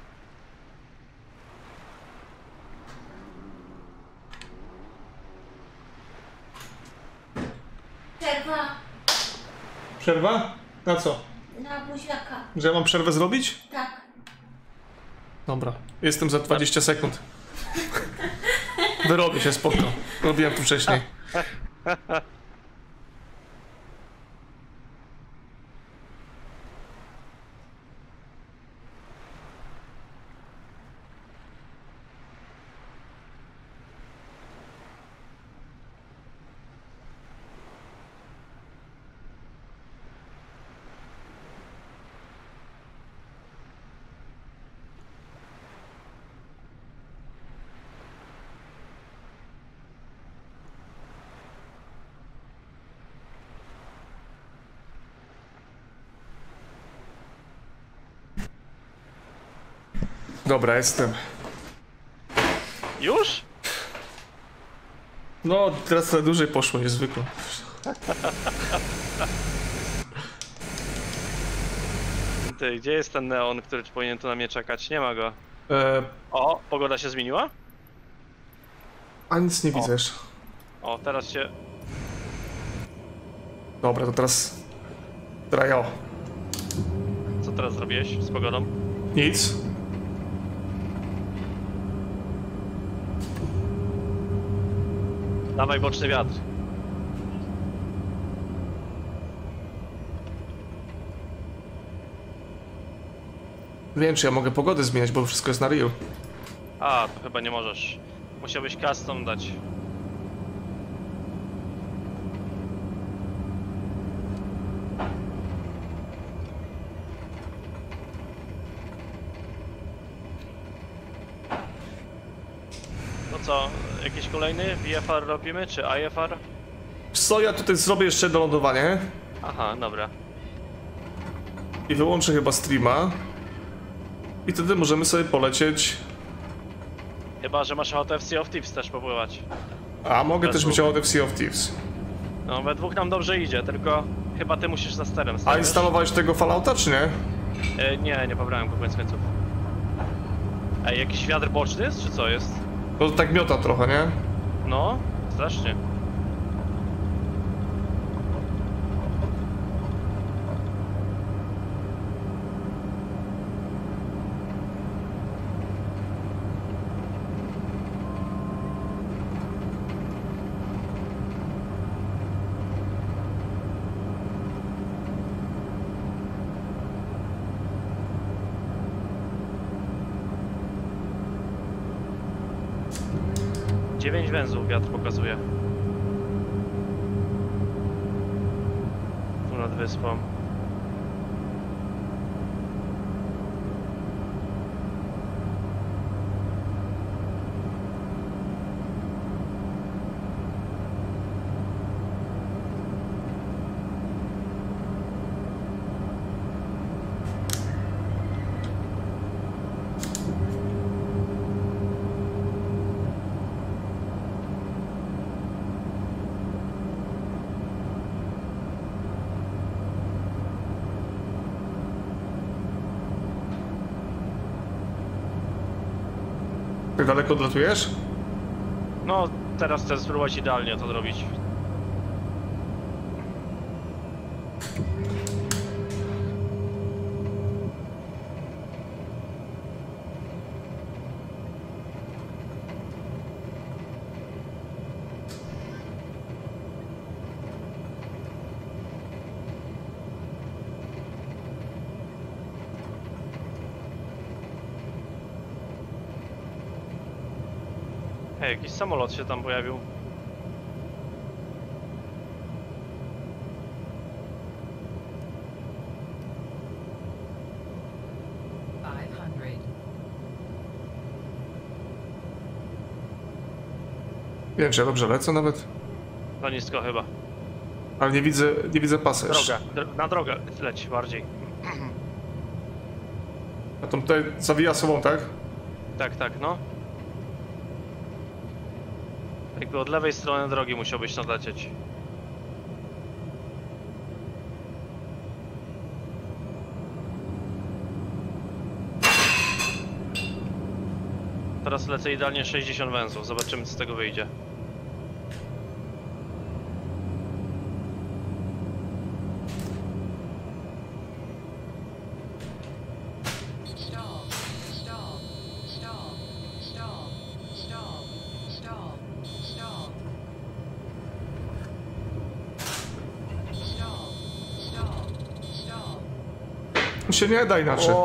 Przerwa Przerwa? Na co? na buziaka. Że ja mam przerwę zrobić? Tak. Dobra, jestem za 20 sekund. Wyrobię się, spoko. Robiłem tu wcześniej. Dobra, jestem. Już? No, teraz trochę dłużej poszło, niezwykle. Ty, gdzie jest ten neon, który powinien tu na mnie czekać? Nie ma go. O, pogoda się zmieniła? A nic nie widzisz. O, teraz się... Dobra, to teraz... Trajo. Co teraz zrobiłeś z pogodą? Nic. Dawaj boczny wiatr. Wiem, czy ja mogę pogodę zmieniać, bo wszystko jest na Ryu. A, to chyba nie możesz. Musiałbyś custom dać. To co, jakiś kolejny VFR robimy, czy IFR? Co, ja tutaj zrobię jeszcze jedno lądowanie Aha, dobra. i wyłączę chyba streama. I wtedy możemy sobie polecieć. Chyba, że masz ochotę w Sea of Thieves też popływać. A mogę też mieć ochotę w Sea of Thieves. No, we dwóch nam dobrze idzie, tylko chyba ty musisz za sterem A stać. instalowałeś tego Fallouta, czy nie? Nie, nie pobrałem go koniec końców. Ej, jakiś wiatr boczny jest, czy co jest? To tak miota trochę, nie? No, strasznie. 9 węzłów wiatr pokazuje. Tu nad wyspą. Jak daleko odlatujesz? No, teraz chcę spróbować idealnie to zrobić. Hej, jakiś samolot się tam pojawił. Nie wiem, czy ja dobrze lecę nawet. Za nisko chyba. Ale nie widzę pasa jeszcze. Na drogę leć bardziej. A to tutaj zawija sobą, tak? Tak, tak, no. Jakby od lewej strony drogi musiałbyś nadlecieć. Teraz lecę idealnie 60 węzłów, zobaczymy co z tego wyjdzie. Się nie da inaczej.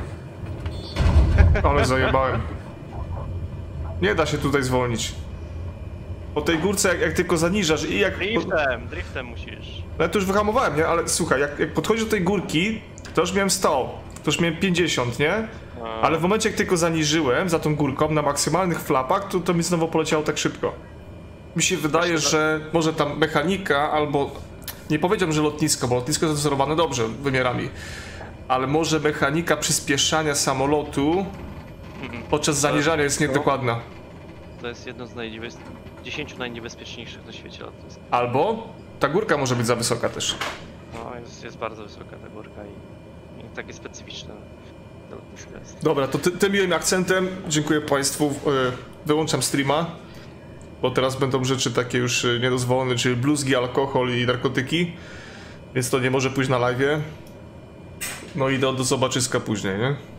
Ale zajebałem. Nie da się tutaj zwolnić. Po tej górce jak tylko zaniżasz i jak... Driftem musisz. No ja to już wyhamowałem, nie? Ale słuchaj, jak podchodzisz do tej górki, to już miałem 100, to już miałem 50, nie? Ale w momencie jak tylko zaniżyłem za tą górką na maksymalnych flapach, to mi znowu poleciało tak szybko. Mi się wydaje, że może tam mechanika albo... Nie powiedziałbym, że lotnisko, bo lotnisko jest dozorowane dobrze wymiarami. Ale może mechanika przyspieszania samolotu podczas zaniżania jest niedokładna. To jest jedno z 10 najniebezpieczniejszych na świecie lotnisk. Albo ta górka może być za wysoka też. No, jest bardzo wysoka ta górka i takie specyficzne to lotnisko jest. Dobra, to tym miłym akcentem dziękuję Państwu. Wyłączam streama, bo teraz będą rzeczy takie już niedozwolone, czyli bluzgi, alkohol i narkotyki. Więc to nie może pójść na live'ie. No i do zobaczyska później, nie?